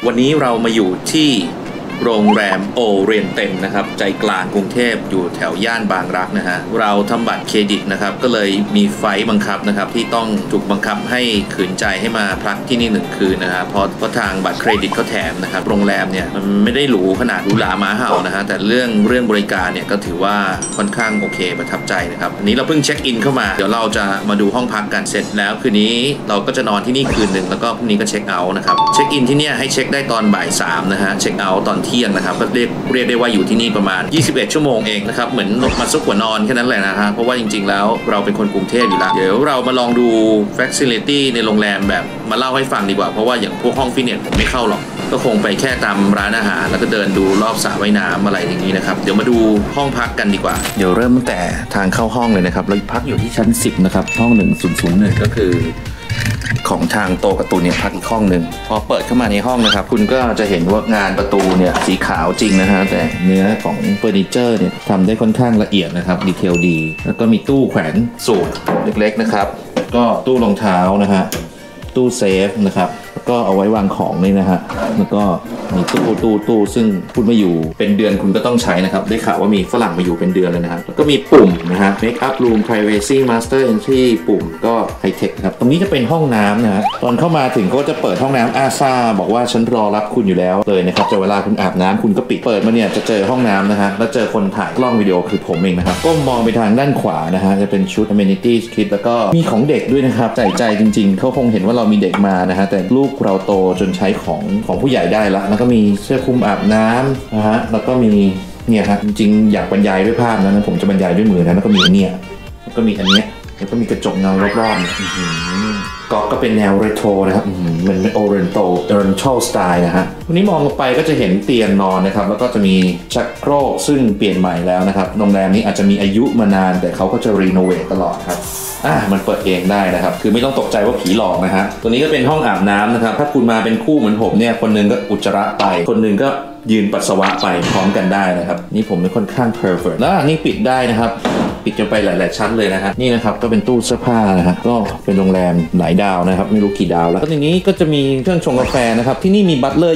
วันนี้เรามาอยู่ที่โรงแรมโอเรียนเต็นนะครับใจกลางกรุงเทพอยู่แถวย่านบางรักนะฮะเราทำบัตรเครดิตนะครับก็เลยมีไฟล์บังคับนะครับที่ต้องถูกบังคับให้ขืนใจให้มาพักที่นี่1 คืนนะฮะเพราะทางบัตรเครดิตเขาแถมนะครับโรงแรมเนี่ยมันไม่ได้หรูขนาดหรูหราม้าเห่านะฮะแต่เรื่องบริการเนี่ยก็ถือว่าค่อนข้างโอเคประทับใจนะครับวันนี้เราเพิ่งเช็คอินเข้ามาเดี๋ยวเราจะมาดูห้องพักกันเสร็จแล้วคืนนี้เราก็จะนอนที่นี่คืนหนึ่งแล้วก็พรุ่งนี้ก็เช็คเอาท์นะครับเช็คอินที่เนี่ยให้เช็คได้ตอนบ่าย 3นะฮะเช็คเอาท์ตอนเที่ยงนะครับก็เรียกได้ว่าอยู่ที่นี่ประมาณ21 ชั่วโมงเองนะครับเหมือนมาซุกหัวนอนแค่นั้นแหละนะฮะเพราะว่าจริงๆแล้วเราเป็นคนกรุงเทพอยู่แล้วเดี๋ยวเรามาลองดู facility ในโรงแรมแบบมาเล่าให้ฟังดีกว่าเพราะว่าอย่างพวกห้องฟิตเนสผมไม่เข้าหรอกก็คงไปแค่ตามร้านอาหารแล้วก็เดินดูรอบสระว่ายน้ำอะไรอย่างนี้นะครับเดี๋ยวมาดูห้องพักกันดีกว่าเดี๋ยวเริ่มตั้งแต่ทางเข้าห้องเลยนะครับเราพักอยู่ที่ชั้น10นะครับห้อง1001ก็คือของทางโตการ์ตูนเนี่ยพักอีกห้องหนึ่งพอเปิดเข้ามาในห้องนะครับคุณก็จะเห็นว่างานประตูเนี่ยสีขาวจริงนะฮะแต่เนื้อของเฟอร์นิเจอร์เนี่ยทำได้ค่อนข้างละเอียดนะครับดีเทลดีแล้วก็มีตู้แขวนสูทเล็กๆนะครับก็ตู้รองเท้านะฮะตู้เซฟนะครับแล้วก็เอาไว้วางของนี่นะฮะแล้วก็มีตู้ซึ่งคุณมาอยู่เป็นเดือนคุณก็ต้องใช้นะครับได้ข่าวว่ามีฝรั่งมาอยู่เป็นเดือนเลยนะครับแล้วก็มีปุ่มนะฮะ Make up Room Privacy Master Entry ปุ่มก็ไฮเทคครับตรงนี้จะเป็นห้องน้ำนะฮะตอนเข้ามาถึงก็จะเปิดห้องน้ำอาซาบอกว่าฉันรอรับคุณอยู่แล้วเลยนะครับแต่เวลาคุณอาบน้ำคุณก็ปิดเปิดมาเนี่ยจะเจอห้องน้ำนะฮะแล้วเจอคนถ่ายกล้องวิดีโอคือผมเองนะครับก้มมองไปทางด้านขวานะฮะจะเป็นชุด Amenities Kit แล้วก็มีของเด็กด้วยนะครับใจจริงๆเขาคงเห็นว่าเรามีเด็กมานะฮะแต่ลูกเราโตจนใช้ของผู้ใหญ่ได้แล้วก็มีเสื้อคลุมอาบน้ำนะฮะแล้วก็มีเนี่ยฮะจริงๆอยากบรรยายด้วยภาพนะผมจะบรรยายด้วยมือนะแล้วก็มีเนี่ยแล้วก็มีอันเนี้ยแล้วก็มีกระจกเงารอบๆก็เป็นแนวเรโทรนะครับมันเป็นโอเรนทัลสไตล์นะฮะวันนี้มองลงไปก็จะเห็นเตียงนอนนะครับแล้วก็จะมีชักโครกซึ่งเปลี่ยนใหม่แล้วนะครับโรงแรมนี้อาจจะมีอายุมานานแต่เขาก็จะรีโนเวทตลอดครับมันเปิดเองได้นะครับคือไม่ต้องตกใจว่าผีหลอกนะฮะตัวนี้ก็เป็นห้องอาบน้ำนะครับถ้าคุณมาเป็นคู่เหมือนผมเนี่ยคนนึงก็อุจจาระไปคนนึงก็ยืนปัสสาวะไปพร้อมกันได้นะครับนี่ผมเป็นค่อนข้างเพอร์เฟคแล้วนี่ปิดได้นะครับปิดจนไปหลายๆชั้นเลยนะฮะนี่นะครับก็เป็นตู้เสื้อผ้านะฮะก็เป็นโรงแรมหลายดาวนะครับไม่รู้กี่ดาวแล้วก็ในนี้ก็จะมีเครื่องชงกาแฟนะครับที่นี่มีบัตเลอร์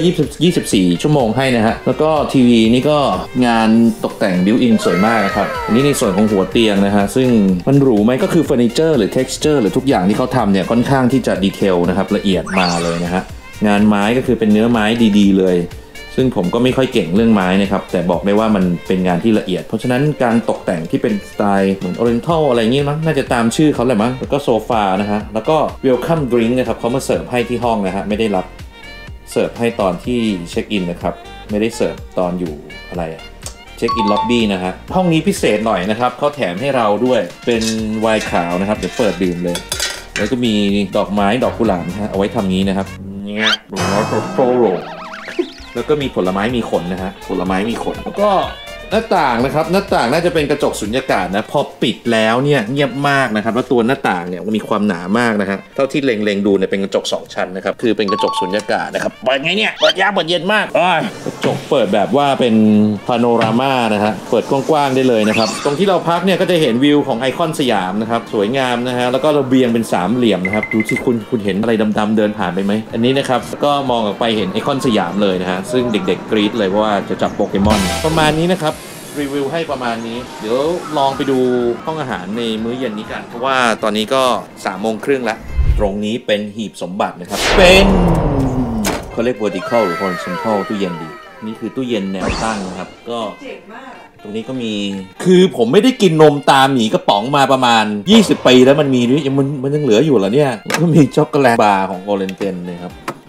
24 ชั่วโมงให้นะฮะแล้วก็ทีวีนี่ก็งานตกแต่งบิวอินสวยมากครับอันนี้ในส่วนของหัวเตียงนะฮะซึ่งมันหรูไหมก็คือเฟอร์นิเจอร์หรือเท็กซ์เจอร์หรือทุกอย่างที่เขาทำเนี่ยค่อนข้างที่จะดีเทลนะครับละเอียดมาเลยนะฮะงานไม้ก็คือเป็นเนื้อไม้ดีๆเลยซึ่งผมก็ไม่ค่อยเก่งเรื่องไม้นะครับแต่บอกได้ว่ามันเป็นงานที่ละเอียดเพราะฉะนั้นการตกแต่งที่เป็นสไตล์เหมือนออเรนทัลอะไรเงี้ยมั้งน่าจะตามชื่อเขาแหละมั้งแล้วก็โซฟานะฮะแล้วก็เวลคัมดริงก์นะครับเขามาเสิร์ฟให้ที่ห้องนะฮะไม่ได้รับเสิร์ฟให้ตอนที่เช็คอินนะครับไม่ได้เสิร์ฟตอนอยู่อะไรเช็คอินล็อบบี้นะฮะห้องนี้พิเศษหน่อยนะครับเขาแถมให้เราด้วยเป็นไวน์ขาวนะครับเดี๋ยวเปิดดื่มเลยแล้วก็มีดอกไม้ดอกกุหลาบนะฮะเอาไว้ทำงี้นะครับเนี่ยหรือว่าโปรโรแล้วก็มีผลไม้มีขนนะฮะผลไม้มีขนแล้วก็หน้าต่างนะครับหน้าต่างน่าจะเป็นกระจกสุญญากาศนะพอปิดแล้วเนี่ยเงียบมากนะครับแล้วตัวหน้าต่างเนี่ยมีความหนามากนะฮะเท่าที่เล็งดูเนี่ยเป็นกระจก2 ชั้นนะครับคือเป็นกระจกสุญญากาศนะครับเปิดไงเนี่ยเปิดยากเปิดเย็นมากกระจกเปิดแบบว่าเป็นพาโนรามานะฮะเปิดกว้างๆได้เลยนะครับตรงที่เราพักเนี่ยก็จะเห็นวิวของไอคอนสยามนะครับสวยงามนะฮะแล้วก็ระเบียงเป็น3 เหลี่ยมนะครับดูสิคุณเห็นอะไรดำๆเดินผ่านไปไหมอันนี้นะครับก็มองออกไปเห็นไอคอนสยามเลยนะฮะซึ่งเด็กๆกรี๊ดเลยเพราะว่าจะจับโปเกมอนประมาณนี้นะครับรีวิวให้ประมาณนี้เดี๋ยวลองไปดูห้องอาหารในมื้อเย็นนี้กันเพราะว่าตอนนี้ก็3:30แล้วตรงนี้เป็นหีบสมบัตินะครับเป็นเขาเรียก vertical หรือ horizontal ตู้เย็นดีนี่คือตู้เย็นแนวตั้งนะครับก็ตรงนี้ก็มีคือผมไม่ได้กินนมตามหมีกระป๋องมาประมาณ20 ปีแล้วมันมีนี่มันยังเหลืออยู่เหรอเนี่ยก็มีช็อกโกแลตบาร์ของ Oriental นะครับ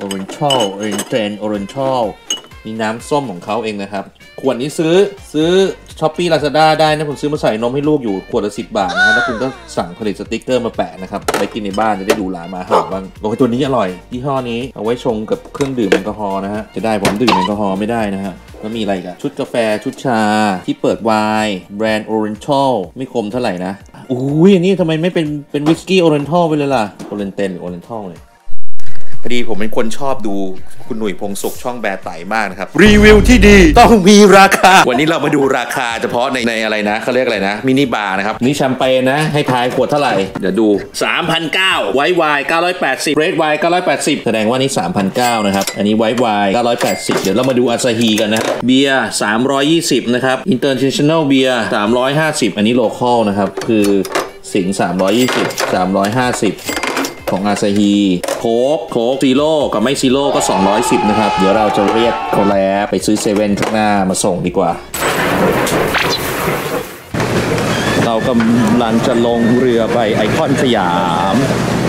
Oriental มีน้ำส้มของเขาเองนะครับขวดนี้ซื้อ Shopee Lazada ได้นะผมซื้อมาใส่นมให้ลูกอยู่ขวดละ10 บาทนะฮะแล้วคุณก็สั่งผลิตสติกเกอร์มาแปะนะครับไปกินในบ้านจะได้ดูหลามาหาบ้างโอ้ยตัวนี้อร่อยยี่ห้อนี้เอาไว้ชงกับเครื่องดื่มแอลกอฮอล์นะฮะจะได้ผมดื่มแอลกอฮอล์ไม่ได้นะฮะแล้วมีอะไรกันชุดกาแฟชุดชาที่เปิดไวน์แบรนด์ Oriental ไม่คมเท่าไหร่นะอุ้ยอันนี้ทำไมไม่เป็นวิสกี้ Oriental ไปเลยล่ะ Oriental หรือ Oriental เลยพอดีผมเป็นคนชอบดูคุณหนุ่ยพงศุขช่องแบร์ไตมากนะครับรีวิวที่ดีต้องมีราคาวันนี้เรามาดูราคาเฉพาะในอะไรนะเขาเรียกอะไรนะมินิบาร์นะครับนี่แชมเปญนะให้ทายขวดเท่าไหร่เดี๋ยวดู 3,900 ไวท์ไวน์980 เรดไวน์980แสดงว่านี่ 3,900 นะครับอันนี้ไวท์ไวน์980เดี๋ยวเรามาดูอาซาฮีกันนะเบียร์320นะครับอินเตอร์เนชั่นแนลเบียร์350อันนี้โลคอลนะครับคือสิงห์320 350ของอาซาฮีโค้กซีโร่กับไม่ซีโร่ก็210นะครับเดี๋ยวเราจะเรียกโคแลบไปซื้อเซเว่นข้างหน้ามาส่งดีกว่าเรากำลังจะลงเรือไปไอคอนสยาม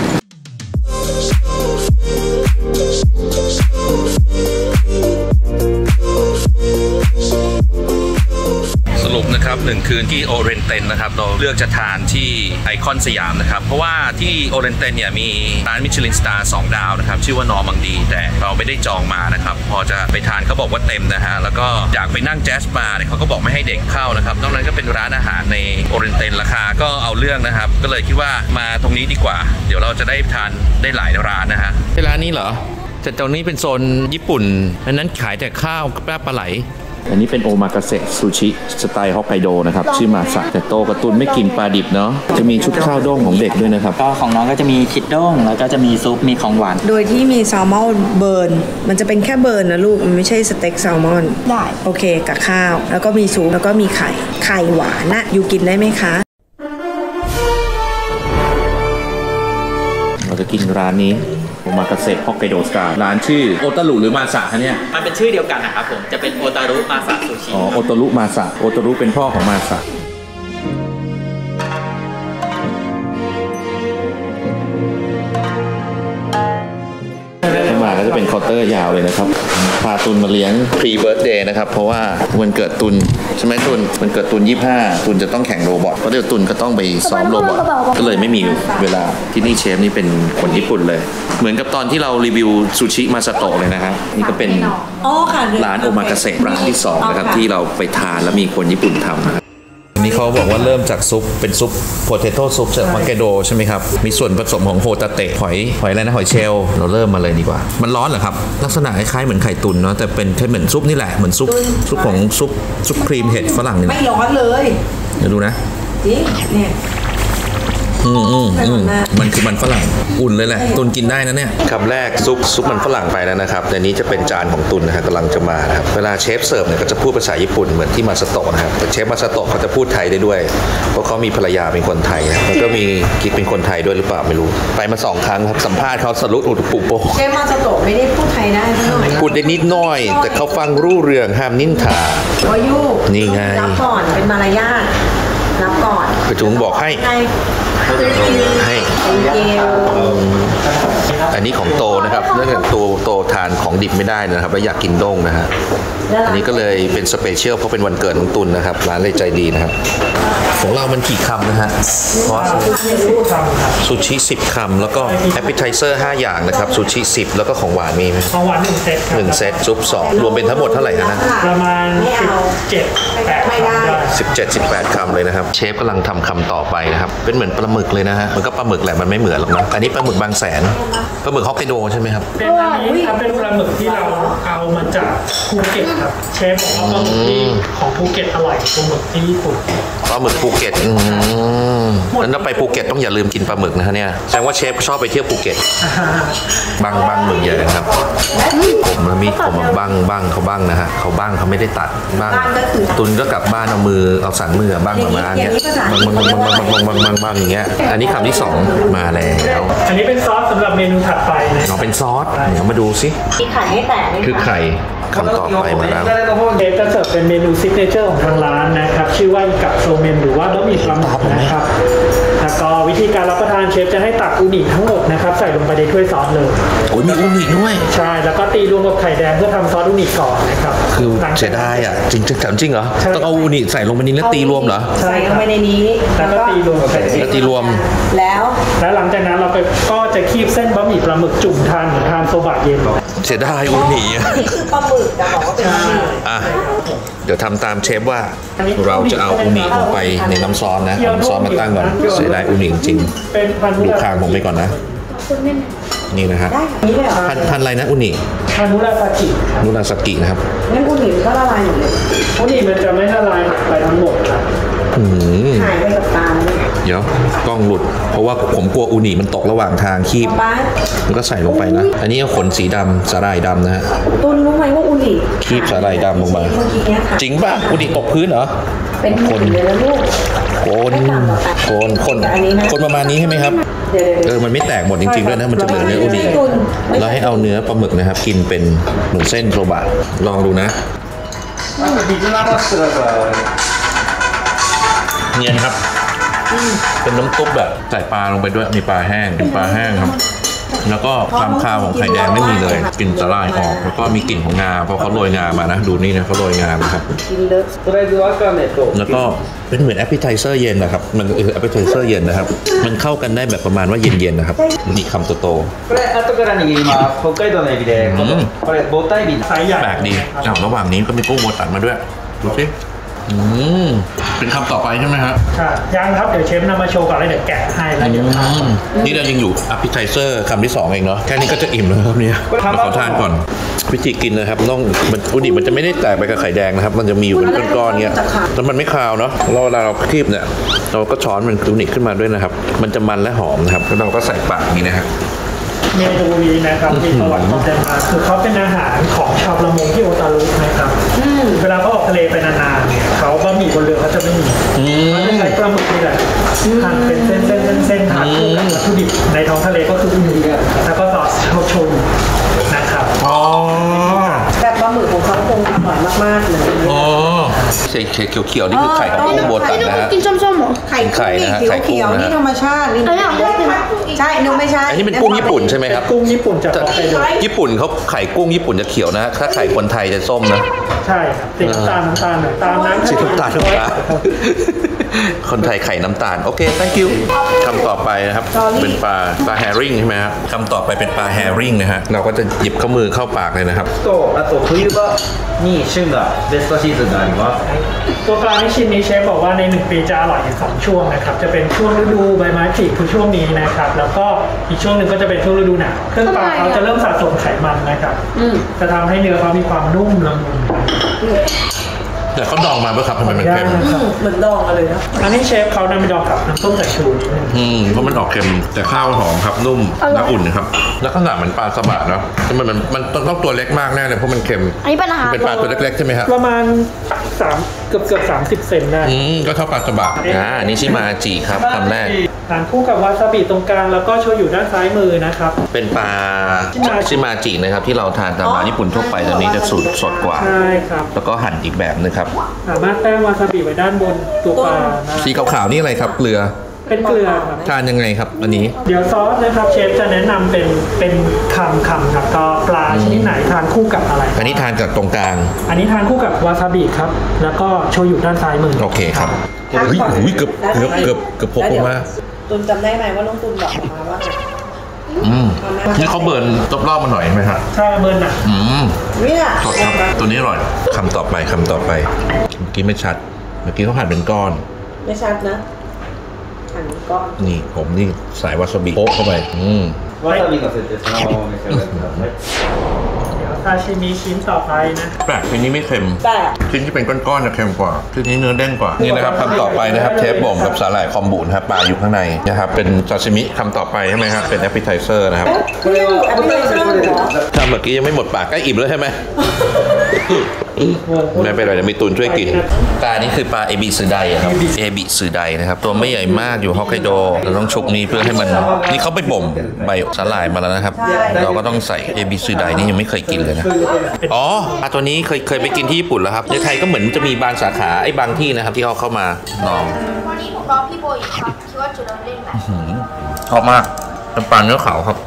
สรุปนะครับ1คืนที่โอเรนเตนนะครับเราเลือกจะทานที่ไอคอนสยามนะครับเพราะว่าที่โอเรนเตนเนี่ยมีร้านมิชลินสตาร์2ดาวนะครับชื่อว่านอร์มังดีแต่เราไม่ได้จองมานะครับพอจะไปทานเขาบอกว่าเต็มนะฮะแล้วก็อยากไปนั่งแจ๊สบาร์เนี่ยเขาก็บอกไม่ให้เด็กเข้านะครับนอกนั้นก็เป็นร้านอาหารในโอเรนเตนราคาก็เอาเรื่องนะครับก็เลยคิดว่ามาตรงนี้ดีกว่าเดี๋ยวเราจะได้ทานได้หลายร้านนะฮะที่ร้านนี้เหรอแต่ตรงนี้เป็นโซนญี่ปุ่นอันนั้นขายแต่ข้าวปลาไหลอันนี้เป็นโอมากาเสะซูชิสไตล์ฮอกไกโดนะครับชื่อมาสะแต่โตการ์ตูนไม่กินปลาดิบเนาะจะมีชุดข้าวด้งของเด็กด้วยนะครับก็ของน้องก็จะมีคิดด้งแล้วก็จะมีซุปมีของหวานโดยที่มีแซลมอนเบิร์นมันจะเป็นแค่เบิร์นนะลูกมันไม่ใช่สเต็กแซลมอนได้โอเคกับข้าวแล้วก็มีซุปแล้วก็มีไข่หวานนะอยู่กินได้ไหมคะเราจะกินร้านนี้โอมากาเสะฮอกไกโดสตาร์ร้านชื่อโอตารุหรือมาสะฮะเนี่ยมันเป็นชื่อเดียวกันนะครับผมจะเป็นโอตารุมาสะซูชิอ๋อโอตารุมาสะโอตารุเป็นพ่อของมาสะมาก็จะเป็นเคาน์เตอร์ยาวเลยนะครับพาตุนมาเลี้ยงพรีเบิร์ธเดย์นะครับเพราะว่าวันเกิดตุนใช่ไหมตุนมันเกิดตุน25ตุนจะต้องแข่งโรบอทเพราะเดี๋ยวตุนก็ต้องไปซ้อมโรบอทก็เลยไม่มีเวลาที่นี่เชฟนี่เป็นคนญี่ปุ่นเลยเหมือนกับตอนที่เรารีวิวซูชิมาสโตะเลยนะฮะนี่ก็เป็นร้านโอมากาเสะร้านที่2นะครับที่เราไปทานแล้วมีคนญี่ปุ่นทำนะครับนี่เขาบอกว่าเริ่มจากซุปเป็นซุปโพเทโต้ซุปจากฮอกไกโดใช่ไหมครับมีส่วนผสมของโฮตาเตะหอยอะไรนะหอยเชลล์เราเริ่มมาเลยดีกว่ามันร้อนเหรอครับลักษณะคล้ายๆเหมือนไข่ตุนเนาะแต่เป็นแค่เหมือนซุปนี่แหละเหมือนซุปของซุปครีมเห็ดฝรั่งนี่ไม่ร้อนเลยเดี๋ยวดูนะจริงเนี่ยมันคือมันฝรั่งอุ่นเลยแหละตุนกินได้นะเนี่ยคำแรกซุปมันฝรั่งไปแล้วนะครับในนี้จะเป็นจานของตุนนะฮะกำลังจะมาครับเวลาเชฟเสิร์ฟเนี่ยก็จะพูดภาษาญี่ปุ่นเหมือนที่มาสโตะนะครับแต่เชฟมาสโตะเขาจะพูดไทยได้ด้วยเพราะเขามีภรรยาเป็นคนไทยนะแล้วก็มีกิ๊กเป็นคนไทยด้วยหรือเปล่าไม่รู้ไปมา2 ครั้งครับสัมภาษณ์เขาสรุปอุดปุโปเชฟมาสโตะไม่ได้พูดไทยได้สักหน่อยพูดได้นิดหน่อยแต่เขาฟังรู้เรื่องห้ามนินทานี่ไงรับก่อนเป็นมารยาทรับก่อนกระจุงบอกให้อันนี้ของโตนะครับเนื่องจากโตทานของดิบไม่ได้นะครับและอยากกินด้งนะฮะอันนี้ก็เลยเป็นสเปเชียลเพราะเป็นวันเกิดของตุนนะครับร้านเลยใจดีนะครับของเรามันกี่คำนะฮะซูชิ10 คำแล้วก็แอปเปิลไทเซอร์5 อย่างนะครับซูชิ10แล้วก็ของหวานมีไหมของหวาน1 เซตครับ 1 เซตซุป2รวมเป็นทั้งหมดเท่าไหร่นะประมาณ 17-18 คำเลยนะครับเชฟกำลังทำคำต่อไปนะครับเป็นเหมือนปลาหมึกเลยนะฮะมันก็ปลาหมึกแหละมันไม่เหมือนหรอกนะอันนี้ปลาหมึกบางแสนปลาหมึกฮอกไกโดใช่ไหมครับเป็นอันนี้ครับเป็นปลาหมึกที่เราเอามาจากภูเก็ตครับเชฟบอกว่าปลาหมึกที่ของภูเก็ตอร่อยกว่าปลาหมึกที่ญี่ปุ่นปลาหมึกภูเก็ตงั้นถ้าไปภูเก็ตต้องอย่าลืมกินปลาหมึกนะฮะเนี่ยแสดงว่าเชฟชอบไปเที่ยวภูเก็ตบางหมึกใหญ่ครับผมมันมีผมบังเขาบังนะฮะเขาบังเขาไม่ได้ตัดบังตุนก็กลับบ้านเอาสันมือบังออกมาเนี่ยบังอย่างเงี้ยอันนี้คำที่2มาแล้วอันนี้เป็นซอสสำหรับเมนูถัดไปนะเป็นซอสเดี๋ยวมาดูสิมีไข่ให้แตะคือไข่คำต่อไปมาแล้วเชฟจะเสิร์ฟเป็นเมนูซิกเนเจอร์ของทางร้านนะครับชื่อว่าอิกะโซเมนหรือว่าบะหมี่ปลาหมึกนะครับแล้วก็วิธีการรับประทานเชฟจะให้ตักอูนิทั้งหมดนะครับใส่ลงไปในถ้วยซอสเลยโอ้ยมีอูนิด้วยใช่แล้วก็ตีรวมกับไข่แดงเพื่อทำซอสอูนิก่อนนะครับคือเสียดายอ่ะจริงเหรอต้องเอาอูนิใส่ลงไปนี้แล้วตีรวมเหรอใส่ลงไปในนี้แล้วก็ตีรวมกับไข่แดงแล้วตีรวมแล้วหลังจากนั้นเราก็จะคีบเส้นบะหมี่ปลาหมึกจุ่มทานเหมือนทานโซบะเย็นเสียดายอูนิคือปลาหมึกจะบอกว่าเป็นเดี๋ยวทำตามเชฟว่าเราจะเอาอูนิลงไปในน้ำซอสนะน้ำซอสมาตั้งก่อนเสียดายอูนิจริงๆดูคางผมไปก่อนนะนี่นะฮะได้แบบนี้เลยเหรอพันอะไรนะอุนิทานุราซากินุราสกินะครับงั้นอุนิก็ละลายหมดเลยอุนิมันจะไม่ละลายไปทั้งหมดครับหายไปกับตาเลยเดี๋ยวกล้องหลุด เพราะว่าผมกลัวอุนิมันตกระหว่างทางคีบป้ามันก็ใส่ลงไปนะ อันนี้ก็ขนสีดำสาหร่ายดำนะฮะตุนรู้ไหมว่าอุนิคีบสาหร่ายดำลงมาเมื่อกี้เนี้ยค่ะจริงป่ะอุนิตกพื้นเหรอเป็นหมื่นเลยนะลูกคนประมาณนี้ใช่ไหมครับเดี๋ยวมันไม่แตกหมดจริงๆด้วยนะ มันจะเหลือเนื้ออุนิแล้วให้เอาเนื้อปลาหมึกนะครับ กินเป็นเหมือนเส้นโซบะลองดูนะเนียนครับ เป็นน้ำซุปแบบใส่ปลาลงไปด้วย มีปลาแห้งเป็นปลาแห้งครับ แล้วก็ความคาวของไข่แดงไม่มีเลยกลิ่นสาหร่ายออก แล้วก็มีกลิ่นของงา เพราะเขาโรยงามานะ ดูนี่นะเขาโรยงานะครับกินเลิศแล้วก็เป็นเหมือนแอปเปิลไทเซอร์เย็นนะครับ มันแอปเปิลไทเซอร์เย็นนะครับ มันเข้ากันได้แบบประมาณว่าเย็นๆนะครับนี่คำโตこれ後から握ります北海道のエビでこれボタンエビไซส์ใหญ่ๆแปลกดีระหว่างนี้ก็มีกุ้งโบตันมาด้วย ดูสิเป็นคำต่อไปใช่ไหมฮะค่ะยังครับเดี๋ยวเชฟนำมาโชว์ก่อนแล้วเดี๋ยวแกะให้แล้วเดี๋ยวทานนี่เรายังอยู่แอปเปิลไทเซอร์คำที่2เองเนาะ แค่นี้ก็จะอิ่มแล้วครับเนี่ยขอทานก่อน วิธีกินนะครับต้องอุนิมันจะไม่ได้แตกไปกับไข่แดงนะครับ มันจะมีอยู่เป็นก้อนๆเงี้ยแล้วมันไม่คาวเนาะแล้วเวลาเราคีบเนี่ยเราก็ช้อนมันอุนิขึ้นมาด้วยนะครับ มันจะมันและหอมนะครับแล้วเราก็ใส่ปากอย่างนี้นะฮะเมนูนี้นะครับมีประวัติความเป็นมาคือเขาเป็นอาหารของชาวประมงที่โอตารุนะครับเวลาเขาออกทะเลไปนานๆเนี่ยเขาบะหมี่บนเรือเขาจะไม่มีเขาจะใช้ปลาหมึกนี่แหละหั่นเป็นเส้นๆทานคู่กับวัตถุดิบในท้องทะเลก็คืออุนิแล้วก็ซอสโชยุนะครับอ๋อแบบปลาหมึกของเขาคงอร่อยมากๆเลยอ๋อเขียวๆนี่คือไข่ของกุ้งโบตันนะฮะกินส้มๆเหรอไข่กุ้งนี่เขียวๆนี่ธรรมชาตินี่ใช่นึกไม่ใช่อันนี้เป็นกุ้งญี่ปุ่นใช่ไหมครับกุ้งญี่ปุ่นจากฮอกไกโดญี่ปุ่นเขาไข่กุ้งญี่ปุ่นจะเขียวนะ ถ้าไข่คนไทยจะส้มนะใช่ครับสีน้ำตาลตามน้ำสีน้ำตาลคนไทยไข่น้ำตาล โอเค thank you คำต่อไปนะครับ เป็นปลาแฮริ่งใช่ไหมครับคำต่อไปเป็นปลาแฮริ่งนะฮะ เราก็จะหยิบเข้ามือเข้าปากเลยนะครับとあと冬場に旬がベストシーズンがありますตัวปลาที่ชิ้นนี้เชฟบอกว่าใน1 ปีจะอร่อยอยู่2ช่วงนะครับจะเป็นช่วงฤดูใบไม้ผลิคือช่วงนี้นะครับแล้วก็อีกช่วงหนึ่งก็จะเป็นช่วงฤดูหนาวเครื่องปลาเขาจะเริ่มสะสมไขมันนะครับจะทำให้เนื้อเขามีความนุ่มละมุนแต่เขาดองมาเพื่อครับทำไมมันเค็มเหมือนดองกันเลยนะอันนี้เชฟเขานำไปดองกับน้ำส้มสายชูนิดนึงเพราะมันออกเค็มแต่ข้าวหอมครับนุ่มและอุ่นนะครับแล้วขนาดเหมือนปลาสบะเนาะมันต้องตัวเล็กมากแน่เลยเพราะมันเค็มอันนี้เป็นอาหารเป็นปลาตัวเล็กๆใช่ไหมครับประมาณ3เกือบ30 เซนได้ก็เท่าปลาสบะนี่ชิมาจิครับคำแรกทานคู่กับวาซาบิตรงกลางแล้วก็โชยุด้านซ้ายมือนะครับเป็นปลาชิมาจินะครับที่เราทานตามร้านญี่ปุ่นทั่วไปตอนนี้จะสูตรสดกว่าใช่ครับแล้วก็หั่นอีกแบบนึงครับสามารถแต้มวาซาบิไว้ด้านบนตัวปลานะสีขาวๆนี่อะไรครับเกลือเป็นเกลือครับทานยังไงครับอันนี้เดี๋ยวซอสนะครับเชฟจะแนะนำเป็นคำครับก็ปลาชนิดไหนทานคู่กับอะไรอันนี้ทานกับตรงกลางอันนี้ทานคู่กับวาซาบิครับแล้วก็โชยุด้านซ้ายมือโอเคครับอุ้ยเกือบพกลงมาตุนจำได้ไหมว่าน้องตุนบอกมาว่านี่เขาเบิร์นรอบๆมาหน่อยไหมครับใช่เบิร์นอ่ะเนี่ยสดครับตัวนี้อร่อยคำต่อไปเมื่อกี้ไม่ชัดเมื่อกี้เขาหั่นเป็นก้อนไม่ชัดนะอันนี้ก็นี่ผมนี่สายวาซาบิโป๊ะเข้าไปわさびのせてそのままお召し上がりくださいเดี๋ยวซาชิมิชิ้นต่อไปนะแปลกชิ้นนี้ไม่เค็มแต่ชิ้นที่เป็นก้อนๆจะเค็มกว่าชิ้นนี้เนื้อเด้งกว่านี่นะครับคำต่อไปนะครับเชฟบ่มกับสาหร่ายคอมบุนะครับปลาอยู่ข้างในนะครับเป็นซาชิมิคำต่อไปใช่ไหมครับเป็นแอปเปิลไทเซอร์นะครับนี่แอปเปิลไทเซอร์เหรอถ้าเมื่อกี้ยังไม่หมดปากใกล้อิ่มแล้วใช่ไหมไม่เป็นไรเดี๋ยวมีตุนช่วยกินปลานี้คือปลาเอบิสือไดครับเอบิสือไดนะครับตัวไม่ใหญ่มากอยู่ฮอกไกโดเราต้องชุบนี้เพื่อให้มันนี่เขาไปบ่มใบสาหร่ายมาแล้วนะครับเราก็ต้องใส่เอบิสือไดนี่ยังไม่เคยกินเลยนะอ๋อปลาตัวนี้เคยไปกินที่ญี่ปุ่นแล้วครับในไทยก็เหมือนจะมีบางสาขาไอ้บางที่นะครับที่เขาเข้ามาลองวันนี้ผมรอพี่โบอีกครับคิดว่าจะเดินเล่นไหมชอบมากเป็นปลาเนื้อขาวครับ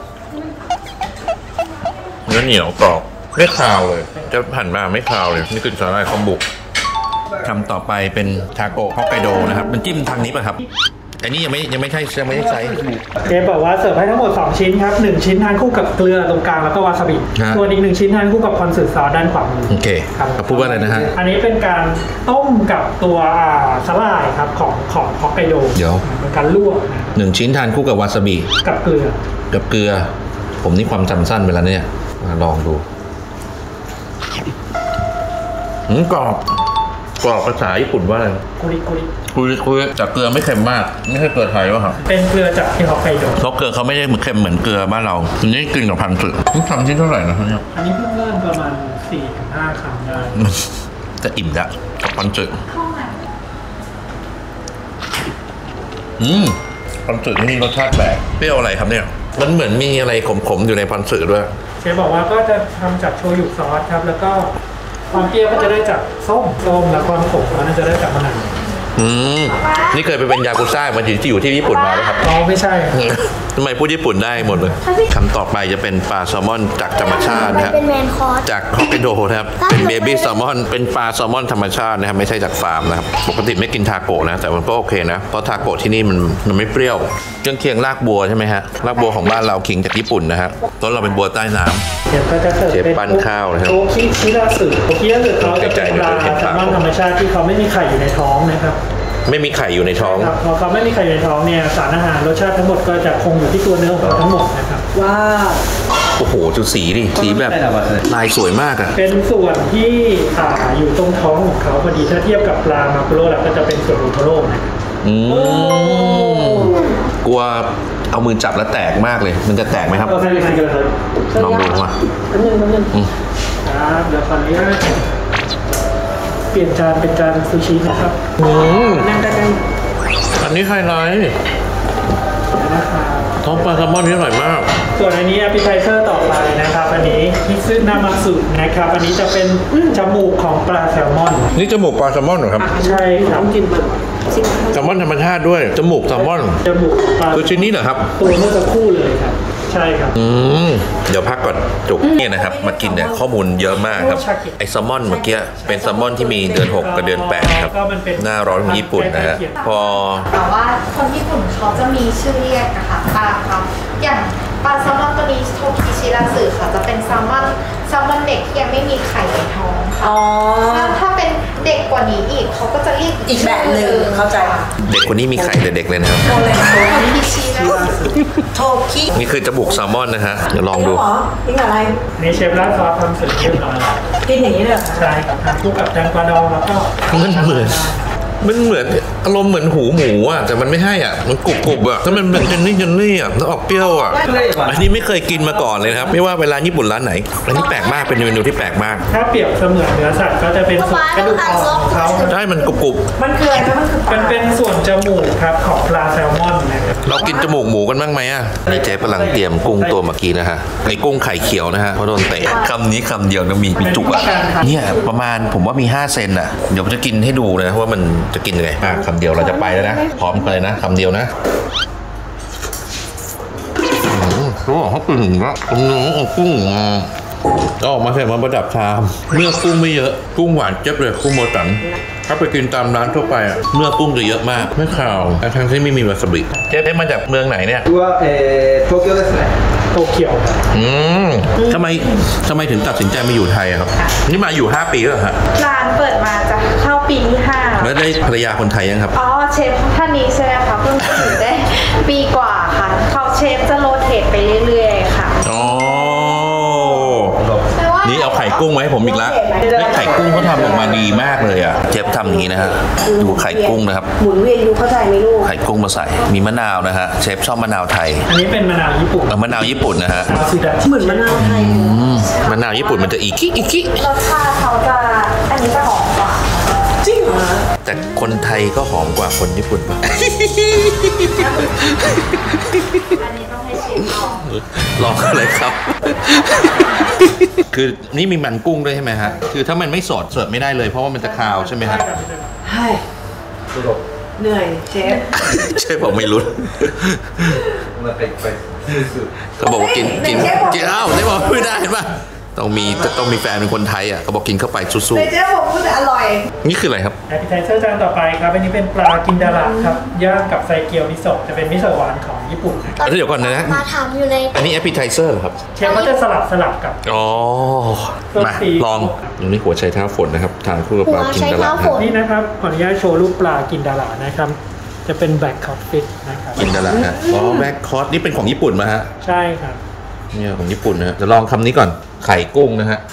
เนื้อเหนียวกรอบไม่คาวเลยจะหั่นมาไม่คาวเลยนี่คือสาหร่ายคอมบุคำต่อไปเป็นทาโกะฮอกไกโดนะครับมันจิ้มทางนี้ป่ะครับแต่นี่ยังไม่ใช่ไซส์เชฟบอกว่าเสิร์ฟให้ทั้งหมด2ชิ้นครับ1ชิ้นทานคู่กับเกลือตรงกลางแล้วก็วาซาบิฮะส่วนอีก1ชิ้นทานคู่กับคอนสึซอสด้านขวามือโอเคครับเขาพูดว่าอะไรนะฮะอันนี้เป็นการต้มกับตัวสาหร่ายครับของฮอกไกโดเดี๋ยวเป็นการลวกนะ 1 ชิ้นทานคู่กับวาซาบิกับเกลือกับเกลือผมนี่ความจำสั้นไปแล้วเนี่ยมาลองดูกรอบภาษาญี่ปุ่นว่าอะไรกุริกุริคุยจากเกลือไม่เค็มมากไม่ใช่เกลือไทยวะครับเป็นเกลือจากที่ฮอกไกโดเพราะเกลือเขาไม่ได้เค็มเหมือนเกลือบ้านเราอันนี้กินกับพันสึนี่ทำที่เท่าไหร่นะครับเนี่ยอันนี้เพิ่งเริ่มประมาณ 4-5 คำได้จะอิ่มละกับพันสึพันสึนี่รสชาติแปลกเปรี้ยวอะไรครับเนี่ยมันเหมือนมีอะไรขมๆอยู่ในพันสึด้วยเชฟบอกว่าก็จะทำจากโชยุซอสครับแล้วก็ความเปรี้ยวก็จะได้จากส้มแล้วความขมก็น่าจะได้จากมะนาวนี่เคยไปเป็นยากุซ่ามาที่อยู่ที่ญี่ปุ่นมาไหมครับเราไม่ใช่ทำไมพูดญี่ปุ่นได้หมดเลยคำต่อไปจะเป็นปลาแซลมอนจากธรรมชาตินะครับเป็นแมนคอร์สจากฮอกไกโดนะครับเป็นเบบี้แซลมอนเป็นปลาแซลมอนธรรมชาตินะครับไม่ใช่จากฟาร์มนะครับปกติไม่กินทาโกะนะแต่มันก็โอเคนะเพราะทาโกะที่นี่มันไม่เปรี้ยวเครื่องเคียงรากบัวใช่ไหมฮะรากบัวของบ้านเราคิงจากญี่ปุ่นนะฮะต้นเราเป็นบัวใต้น้ำเดี๋ยวก็จะเสิร์ฟเชฟปั้นข้าวนะครับโชคิชิราสึโชคิราสึเขาจะเป็นปลาแซลมอนธรรมชาติที่เขาไม่มีไข่อยู่ในท้องนะครับไม่มีไข่อยู่ในท้องครับพอเขาไม่มีไข่อยู่ในท้องเนี่ยสารอาหารรสชาติทั้งหมดก็จะคงอยู่ที่ตัวเนื้อของเขาทั้งหมดนะครับว้าวโอ้โหดูสีดิสีแบบลายสวยมากอะเป็นส่วนที่อยู่ตรงท้องของเขาพอดีถ้าเทียบกับปลามาคุโร่แล้วก็จะเป็นส่วนรูโทโร่นะครับกลัวเอามือจับแล้วแตกมากเลยมันจะแตกไหมครับลองดูมาครับเดี๋ยวขออนุญาตเปลี่ยนจานเป็นจานซูชินะครับนั่งใกล้อันนี้ไฮไลท์นะครับท้องปลาแซลมอนนี่อร่อยมากส่วนอันนี้ appetizer ต่อไปนะครับอันนี้ฮิซึนามาสุนะครับอันนี้จะเป็นจมูกของปลาแซลมอนนี่จมูกปลาแซลมอนเหรอครับใช่ครับๆกินแบบซิแซลมอนธรรมชาติด้วยจมูกแซลมอนจมูกของปลาคือชิ้นนี้เหรอครับตัวเมื่อสักครู่เลยครับใช่ครับเดี๋ยวพักก่อนจุกเนี่ยนะครับมากินเนี่ยข้อมูลเยอะมากครับไอแซลมอนเมื่อกี้เป็นแซลมอนที่มีเดือน 6 กับเดือน 8 ครับหน้าร้อนของญี่ปุ่นนะฮะพอแต่ว่าคนญี่ปุ่นเขาจะมีชื่อเรียกอะค่ะปลาครับอย่างปลาแซลมอนตัวนี้โทคิชิราสึค่ะจะเป็นแซลมอนเด็กที่ยังไม่มีไข่ในท้องค่ะอ๋อถ้าเป็นเด็กกว่านี้อีกเขาก็จะเรียกอีกแบบหนึ่งเข้าใจเด็กคนนี้มีไข่แต่เด็กเลยนะครับโทเลโทโทคิชิราสึโทคินี่คือจมูกแซลมอนนะฮะเดี๋ยวลองดูเหรอกินกับอะไรนี่เชฟราดซอสทำเสร็จเรียบร้อยแล้วกินอย่างนี้เลยเหรอใช่ครับทานคู่กับแตงกวาดองแล้วก็มันเหมือนอารมณ์เหมือนหูหมูอ่ะแต่มันไม่ใช่อ่ะมันกรุบๆอ่ะถ้ามันเป็นเจนนี่อ่ะแล้วออกเปรี้ยวอ่ะอันนี้ไม่เคยกินมาก่อนเลยนะครับไม่ว่าเวลาญี่ปุ่นร้านไหนอันนี้แปลกมากเป็นเมนูที่แปลกมากถ้าเปรียบเสมือนเนื้อสัตว์ก็จะเป็นส่วนกระดูกอ่อนของเขาใช่มันกรุบมันคืออะไรคะมันคือปลาเป็นส่วนจมูกครับของปลาแซลมอนนะครับๆเรากินจมูกหมูกันบ้างไหมอ่ะนี่เจ๊กำลังเตรียมกุ้งตัวเมื่อกี้นะฮะไอ้กุ้งไข่เขียวนะฮะเพราะโดนเตะคำนี้คำเดียวนะมีจุกอ่ะเนี่ยประมาณผมว่ามี5 เซนอ่ะเดี๋ยวผมจะกินให้ดูนะว่ามันจะกินยังไงคำเดียวเราจะไปแล้วนะพร้อมกันเลยนะคำเดียวนะเขาตื่นแล้วกุ้งก็ออกมาเสร็จมาประดับชามเนื้อกุ้งไม่เยอะกุ้งหวานเจ็บเลยกุ้งโมตันถ้าไปกินตามร้านทั่วไปอ่ะเนื้อกุ้งจะเยอะมากไม่ขาวทั้งที่ไม่มีวาซาบิเจ๊ได้มาจากเมืองไหนเนี่ย僕は、東京ですね。 โตเกียวทำไมถึงตัดสินใจมาอยู่ไทยอะครับนี่มาอยู่5 ปีแล้วเหรอฮะร้านเปิดมาจะเข้าปีที่5 แล้วได้ภรรยาคนไทยยังครับอ๋อเชฟท่านนี้ใช่ไหมคะเพิ่งถึงได้ปีกว่าค่ะเขาเชฟจะโรเทตไปเรื่อยๆค่ะอ๋อแต่ว่านี่เอาไข่กุ้งมาให้ผมอีกแล้วไข่กุ้งเขาทำออกมาดีมากเลยอ่ะเชฟทำอย่างนี้นะฮะดูไข่กุ้งนะครับหมุนเวียนอยู่เข้าใจไหมลูกไข่กุ้งมาใส่มีมะนาวนะฮะเชฟชอบมะนาวไทยอันนี้เป็นมะนาวญี่ปุ่นเอามะนาวญี่ปุ่นนะฮะมาซิดะเหมือนมะนาวไทยมะนาวญี่ปุ่นมันจะอีกิรสชาติเขาจะอันนี้จะหอมกว่าจริงเหรอแต่คนไทยก็หอมกว่าคนญี่ปุ่นป่ะอันนี้ต้องให้เชฟลองลองอะไรครับ คือนี่มีมันกุ้งด้วยใช่ไหมฮะคือถ้ามันไม่สดเสิร์ฟไม่ได้เลยเพราะว่ามันจะคาวใช่ไหมฮะใช่เหนื่อยเชฟเชฟบอกไม่รู้お腹いっぱいです。 เขาบอกว่ากินอ้าวได้บอกไม่ได้ป่ะต้องมีแฟนเป็นคนไทยอ่ะเขาบอกกินเข้าไปสู้แต่เชฟบอกว่าจะอร่อยๆนี่คืออะไรครับแอปเปิลไทเซอร์จานต่อไปครับอันนี้เป็นปลากินดาระครับย่างกับไซเกียวมิโซะจะเป็นมิโซะหวานของญี่ปุ่นนะครับเดี๋ยวก่อนนะมาทำอยู่ในอันนี้ appetizer เหรอครับเชฟก็จะสลับกับอ๋อมาลองตรงนี้หัวไชเท้าฝนนะครับทานคู่กับปลากินตลาดนี่นะครับขออนุญาตโชว์รูปปลากินดาระนะครับจะเป็นแบล็คคอฟฟิตนะครับกินตลาดฮะอ๋อแบ็คคอร์สนี่เป็นของญี่ปุ่นมาฮะใช่ครับเนี่ยของญี่ปุ่นนะจะลองคำนี้ก่อนไข่กุ้งนะฮะ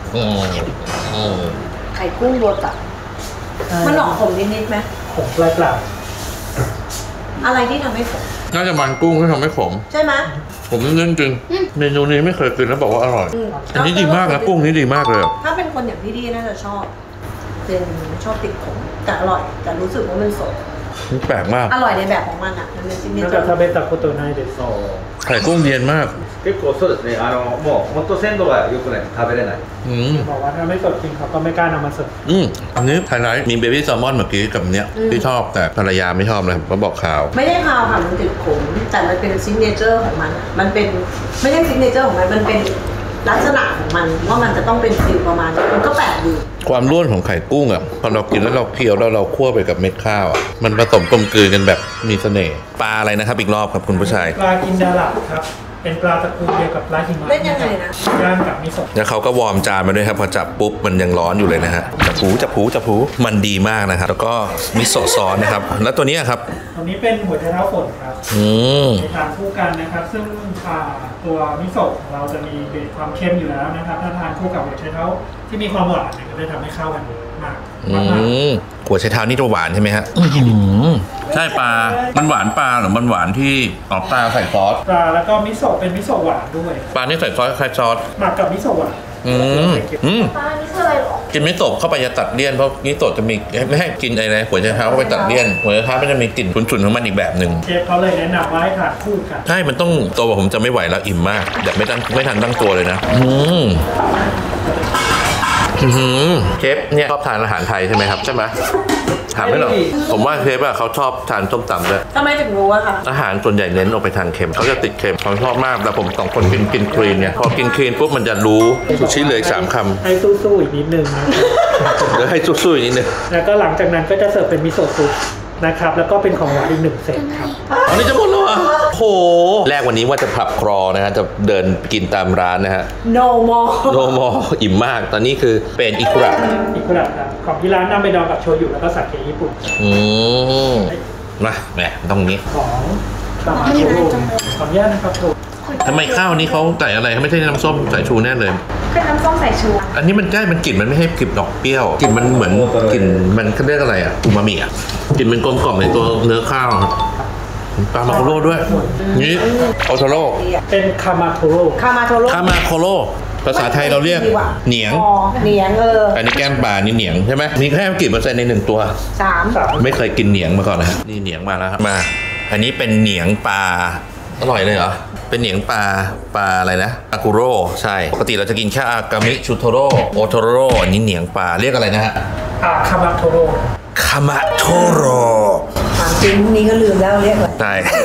ไข่กุ้งรสอ่ะมันหนอกขมนิดๆไหมผมปลายอะไรที่ทำให้ขมน่าจะมันกุ้งที่ทำให้ขมใช่ไหมผมเรื่องจริงเมนูนี้ไม่เคยกินแล้วบอกว่าอร่อย อันนี้ดีมากนะกุ้งนี้ดีมากเลยถ้าเป็นคนอย่างพี่ดีน่าจะชอบเป็นชอบติดขมแต่อร่อยแต่รู้สึกว่ามันสดมันแปลกมากอร่อยในแบบของมันอ่ะมันเป็นซิกเนๆなんเจอかร์食べたことないです。 ไข่กุ้งเย็นมาก結構そうですねもう本当鮮度が良くないと食べれないบอกว่าถ้าไม่สดจริงเขาก็ไม่กล้านำมาเสิร์ฟอันนี้ไฮไลท์มีเบบี้แซลมอนเมื่อกี้กับเนี้ยที่ชอบแต่ภรรยาไม่ชอบเลยเขาบอกข่าวไม่ได้คาวค่ะมันติดขมแต่มันเป็นซิกเนเจอร์ของมันมันเป็นไม่ใช่ซิกเนเจอร์ของมันมันเป็นลักษณะของมันว่ามันจะต้องเป็นฟิลประมาณนี้มันก็แปลกดีความร่วนของไข่กุ้งอ่ะพอเรากินแล้วเราเคี้ยวแล้วเราคั่วไปกับเม็ดข้าวอ่ะมันผสมกลมกลืนกันแบบมีเสน่ห์ปลาอะไรนะครับอีกรอบครับคุณผู้ชายปลากินดาลับครับ เป็นปลาตระกูลเดียวกับปลาหิมะเล่นยังไงนะย่างกับมิโซะแล้วเขาก็วอร์มจานมาด้วยครับพอจับปุ๊บมันยังร้อนอยู่เลยนะฮะจับผูมันดีมากนะครับแล้วก็มิโซะซอสนะครับแล้วตัวนี้ครับตัวนี้เป็นหัวไชเท้าฝนครับ มีทานคู่กันนะครับ ซึ่งตัวมิโซะของเราจะมีเบสความเค็มอยู่แล้วนะครับ ถ้าทานคู่กับหัวไชเท้าที่มีความหวานเนี่ยก็จะทำให้เข้ากันมากหัวไชเท้านี่ตัวหวานใช่ไหมฮะใช่ปลามันหวานปลาหรือมันหวานที่ปลาใส่ซอสปลาแล้วก็มิโซะเป็นมิโซะหวานด้วยปลานี่ใส่ซอสคล้ายซอสหมักกับมิโซะหวานปลานี่คืออะไรหรอกินมิโซะเข้าไปจะตัดเลี่ยนเพราะมิโซะจะมีไม่ให้กินอะไรหัวไชเท้าเข้าไปตัดเลี่ยนหัวไชเท้ามันจะมีกลิ่นฉุนๆของมันอีกแบบหนึ่งเชฟเขาเลยแนะนำว่าให้ทานคู่กันใช่ มันต้องตัวผมจะไม่ไหวแล้วอิ่มมากแบบไม่ทันตั้งตัวเลยนะเชฟเนี่ยชอบทานอาหารไทยใช่ไหมครับใช่ไหมถามไม่หรอกผมว่าเชฟอะเขาชอบทานส้มตำด้วยทำไมถึงรู้อะคะอาหารส่วนใหญ่เน้นออกไปทางเค็มเขาจะติดเค็มเขาชอบมากแต่ผมสองคนกินคลีนเนี่ยพอกินคลีนปุ๊บมันจะรู้ซูชิเหลืออีก3 คำให้สู้ๆอีกนิดนึงนะครับเดี๋ยวให้สู้ๆอีกนิดนึงแล้วก็หลังจากนั้นก็จะเสิร์ฟเป็นมิโซะซุปนะครับ แล้วก็เป็นของหวานอีก1 เซตครับอันนี้จะหมดแล้วอ่ะโหแรกวันนี้ว่าจะผับครอนะฮะจะเดินกินตามร้านนะฮะ no more โนมออิ่มมากตอนนี้คือเป็นอิคุระอีกคนละครับของที่ร้านนำไปดองกับโชยุแล้วก็สาเกญี่ปุ่นมาแหมต้องนี้ของตามาโชรุขออนุญาตนะครับโชว์ทำไมข้าวนี้เขาใส่อะไรเขาไม่ใช่น้ำส้มใส่ชูแน่เลยเป็นน้ำส้มสายชูอันนี้มันใช่มันกลิ่นมันไม่ให้กลิ่นดอกเปรี้ยวกลิ่นมันเหมือนกลิ่นมันเขาเรียกอะไรอ่ะอูมามิอ่ะกลิ่นมันกลมกล่อมในตัวเนื้อข้าวครับปลามาโคโร่ด้วยนี่โอโทโร่เป็นคามาโทโร่คามาโทโร่คามาโคโร่ภาษาไทยเราเรียกเหนียงอ๋อเหนียงอันนี้แก้มปลานี่เหนียงใช่ไหมมีแค่กี่เปอร์เซ็นต์ใน1 ตัว 3 ไม่เคยกินเหนียงมาก่อนนะฮะนี่เหนียงมาแล้วครับมา อันนี้เป็นเหนียงปลาอร่อยเลยเหรอเป็นเหนียงปลาอะไรนะอากุโร่ใช่ปกติเราจะกินแค่อากามิชูโทโร่โอโทโร่อันนี้เหนียงปลาเรียกอะไรนะฮะคามาโทโร่คามาโทโร่ถามจริงนี้ก็ลืมแล้วเรียกอะไรใช่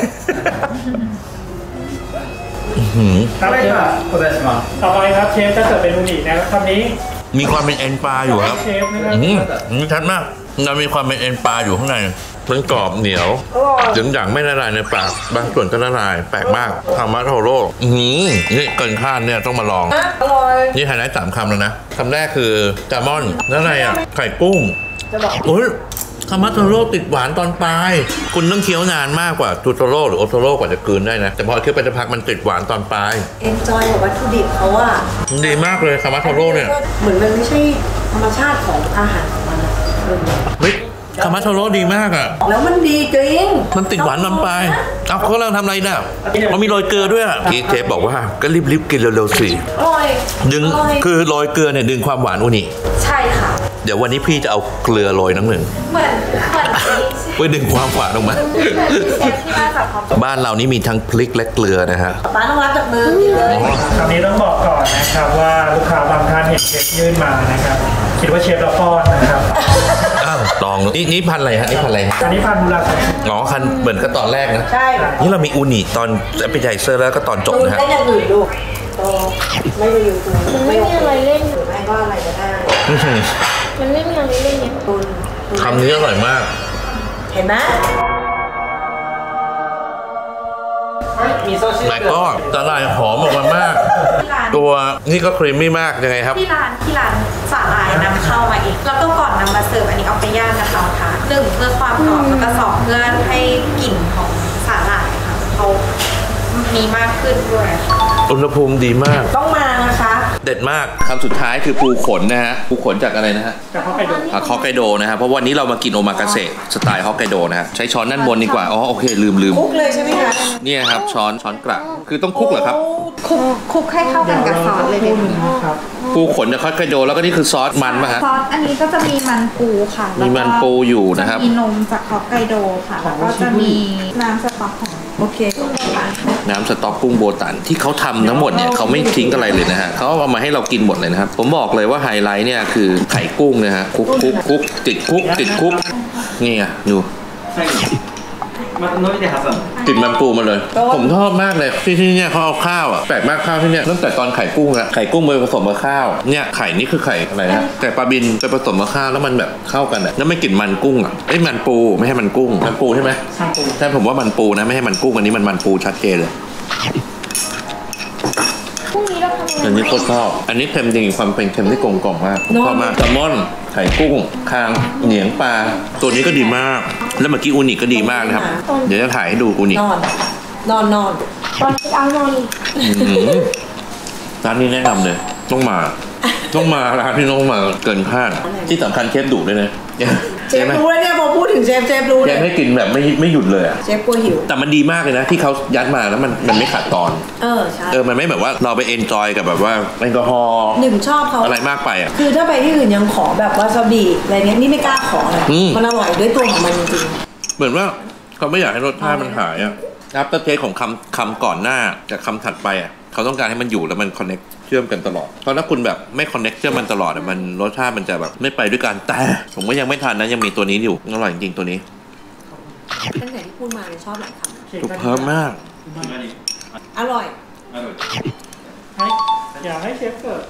ครับはいお願いしますต่อไปครับเชฟจะเสิร์ฟเป็นอูนินะครับคำนี้มีความเป็นเอ็นปลาอยู่ครับเชฟนะครับนี่ชัดมากเรามีความเป็นเอ็นปลาอยู่ข้างในมันกรอบเหนียวอย่างไม่ละลายในปากบางส่วนก็ละลายแปลกมากคามาโทโร่นี่เกินคาดเนี่ยต้องมาลองอร่อยนี่ไฮไลท์3 คำแล้วนะคำแรกคือแซลมอนแล้วอะไรอ่ะไข่กุ้งจะบอกโอ้ยคามาโทโร่ติดหวานตอนปลายคุณต้องเคี้ยวนานมากกว่าทูโทโร่หรือโอโทโร่กว่าจะกลืนได้นะแต่พอเคี้ยวไปสักพักมันติดหวานตอนปลายเอนจอยกับวัตถุดิบเขาอะมันดีมากเลยคามาโทโร่เนี่ยเหมือนมันไม่ใช่ธรรมชาติของอาหารของมันอะเฮ้ยคามาโทโร่ดีมากอ่ะแล้วมันดีจริงมันติดหวานตอนปลายเอาเขากำลังทำอะไรน่ะมันมีโรยเกลือด้วยอ่ะที่เชฟบอกว่าก็รีบกินเร็วๆสิอร่อยดึงคือโรยเกลือเนี่ยดึงความหวานอูนิใช่ค่ะเดี๋ยววันนี้พี่จะเอาเกลือโรยน้ำหนึ่งเหมือนเพื่อดึงความหวานออกมาเชฟที่มาจากความบ้านเรานี่มีทั้งพริกและเกลือนะฮะป้าต้องรับจากมือกินเลยคำนี้ต้องบอกก่อนนะครับว่าลูกค้าบางท่านเห็นเชฟยื่นมานะครับคิดว่าเชฟเราป้อนนะครับอ้าวลองนี่พันอะไรฮะนี่พันอะไรฮะอันนี้พันมูราคาอ๋อคันเหมือนกับตอนแรกนะใช่นี่เรามีอูนิตอนเป็นไทเซอร์แล้วก็ตอนจบดูนะฮะได้อย่างอื่นลูกโตไม่ได้อยู่ตรงมันไม่มีอะไรเล่นหรือไม่ก็อะไรก็ได้มันไม่มีอะไรเล่นเนี่ยตุนคำนี้อร่อยมากเห็นไหม味噌汁แต่ก็ตลายหอมออกมามากที่ร้านตัวนี่ก็ครีมมี่มากยังไงครับที่ร้านสาหร่ายนำเข้ามาเองแล้วก็ก่อนนำมาเสิร์ฟอันนี้เอาไปย่างกับเตาถ่าน1เพื่อความกรอบแล้วก็2เพื่อให้กลิ่นของสาหร่ายค่ะเขามีมากขึ้นด้วยค่ะอุณหภูมิดีมากต้องมานะคะเด็ดมากคำสุดท้ายคือปูขนนะฮะปูขนจากอะไรนะฮะแต่เขาไปดูฮอกไกโดนะฮะเพราะวันนี้เรามากินโอมากาเสะสไตล์ฮอกไกโดนะฮะใช้ช้อนด้านบนดีกว่าอ๋อโอเคลืมคุกเลยใช่ไหมคะเนี่ยครับช้อนกระคือต้องคลุกเหรอครับคลุกให้เข้ากันกับซอสเลยเดี๋ยวนี้ครับปูขนจากฮอกไกโดแล้วก็นี่คือซอสมันป่ะฮะซอสอันนี้ก็จะมีมันปูค่ะมีมันปูอยู่นะครับจะมีนมจากฮอกไกโดค่ะ แล้วก็จะมีน้ำสต๊อกของโอเคน้ำสต๊อกกุ้งโบตันที่เขาทำทั้งหมดเนี่ยเขาไม่ทิ้งอะไรเลยนะฮะเขาเอามาให้เรากินหมดเลยนะครับผมบอกเลยว่าไฮไลท์เนี่ยคือไข่กุ้งนะฮะคุกติดคุกนี่ไงดู最後また海苔で挟むติดมันปูมาเลย ผมชอบมากเลยที่เนี่ยเขาเอาข้าวอ่ะแปลกมากข้าวที่เนี่ยตั้งแต่ตอนไข่กุ้งอะไข่กุ้งไปผสมกับข้าวเนี่ยไข่นี่คือไข่อะไรนะแต่ปลาบินไปผสมกับข้าวแล้วมันแบบเข้ากันอ่ะแล้วไม่กลิ่นมันกุ้งอ่ะเอ้ยมันปูไม่ให้มันกุ้งมันปูใช่ไหมช่างปูใช่ผมว่ามันปูนะไม่ให้มันกุ้งอันนี้มันปูชัดเจนเลยพรุ่งนี้เราทำอะไรอันนี้โคตรชอบอันนี้เค็มจริงความเป็นเค็มที่กลมกล่อมมากชอบมากแซลมอนไข่กุ้งคางเหนียงปลาตัวนี้ก็ดีมากแล้วเมื่อกี้อูนิก็ดีมากนะครับเดี๋ยวจะถ่ายให้ดูอูนินอนตอนเอานอนร้านนี้แนะนำเลยต้องมาร้านที่ต้องมาเกินคาดที่สำคัญเชฟดุด้วยนะเชฟรู้แล้วเนี่ยพอพูดถึงเชฟรู้เชเลฟยให้กินแบบไม่หยุดเลยอะเชฟกลัวหิวแต่มันดีมากเลยนะที่เขายัดมาแล้วมันไม่ขาดตอนใช่มันไม่แบบว่าเราไปเอนจอยกับแบบว่าแอลกอฮอล์หนึ่งชอบเขาอะไรมากไปอ่ะคือถ้าไปที่อื่นยังขอแบบวาซาบิอะไรเนี้ยนี่ไม่กล้าขอเลยอืมมันอร่อยด้วยตัวของมันจริงเหมือนว่าเขาไม่อยากให้รสชาติมันหายอ่ะอัพเตอร์เทคของคำก่อนหน้ากับคำถัดไปอ่ะเขาต้องการให้มันอยู่แล้วมันคอนเน็กเชื่อมกันตลอดเพราะถ้าคุณแบบไม่คอนเน็กเชื่อมมันตลอดอะมันรสชาติมันจะแบบไม่ไปด้วยกันแต่ผมก็ยังไม่ทานนะยังมีตัวนี้อยู่อร่อยจริงๆตัวนี้ๆตั้งแต่ที่พูดมาเลยชอบหลายคทุกเพิ่มมากำอร่อยอยากให้เชฟเปิด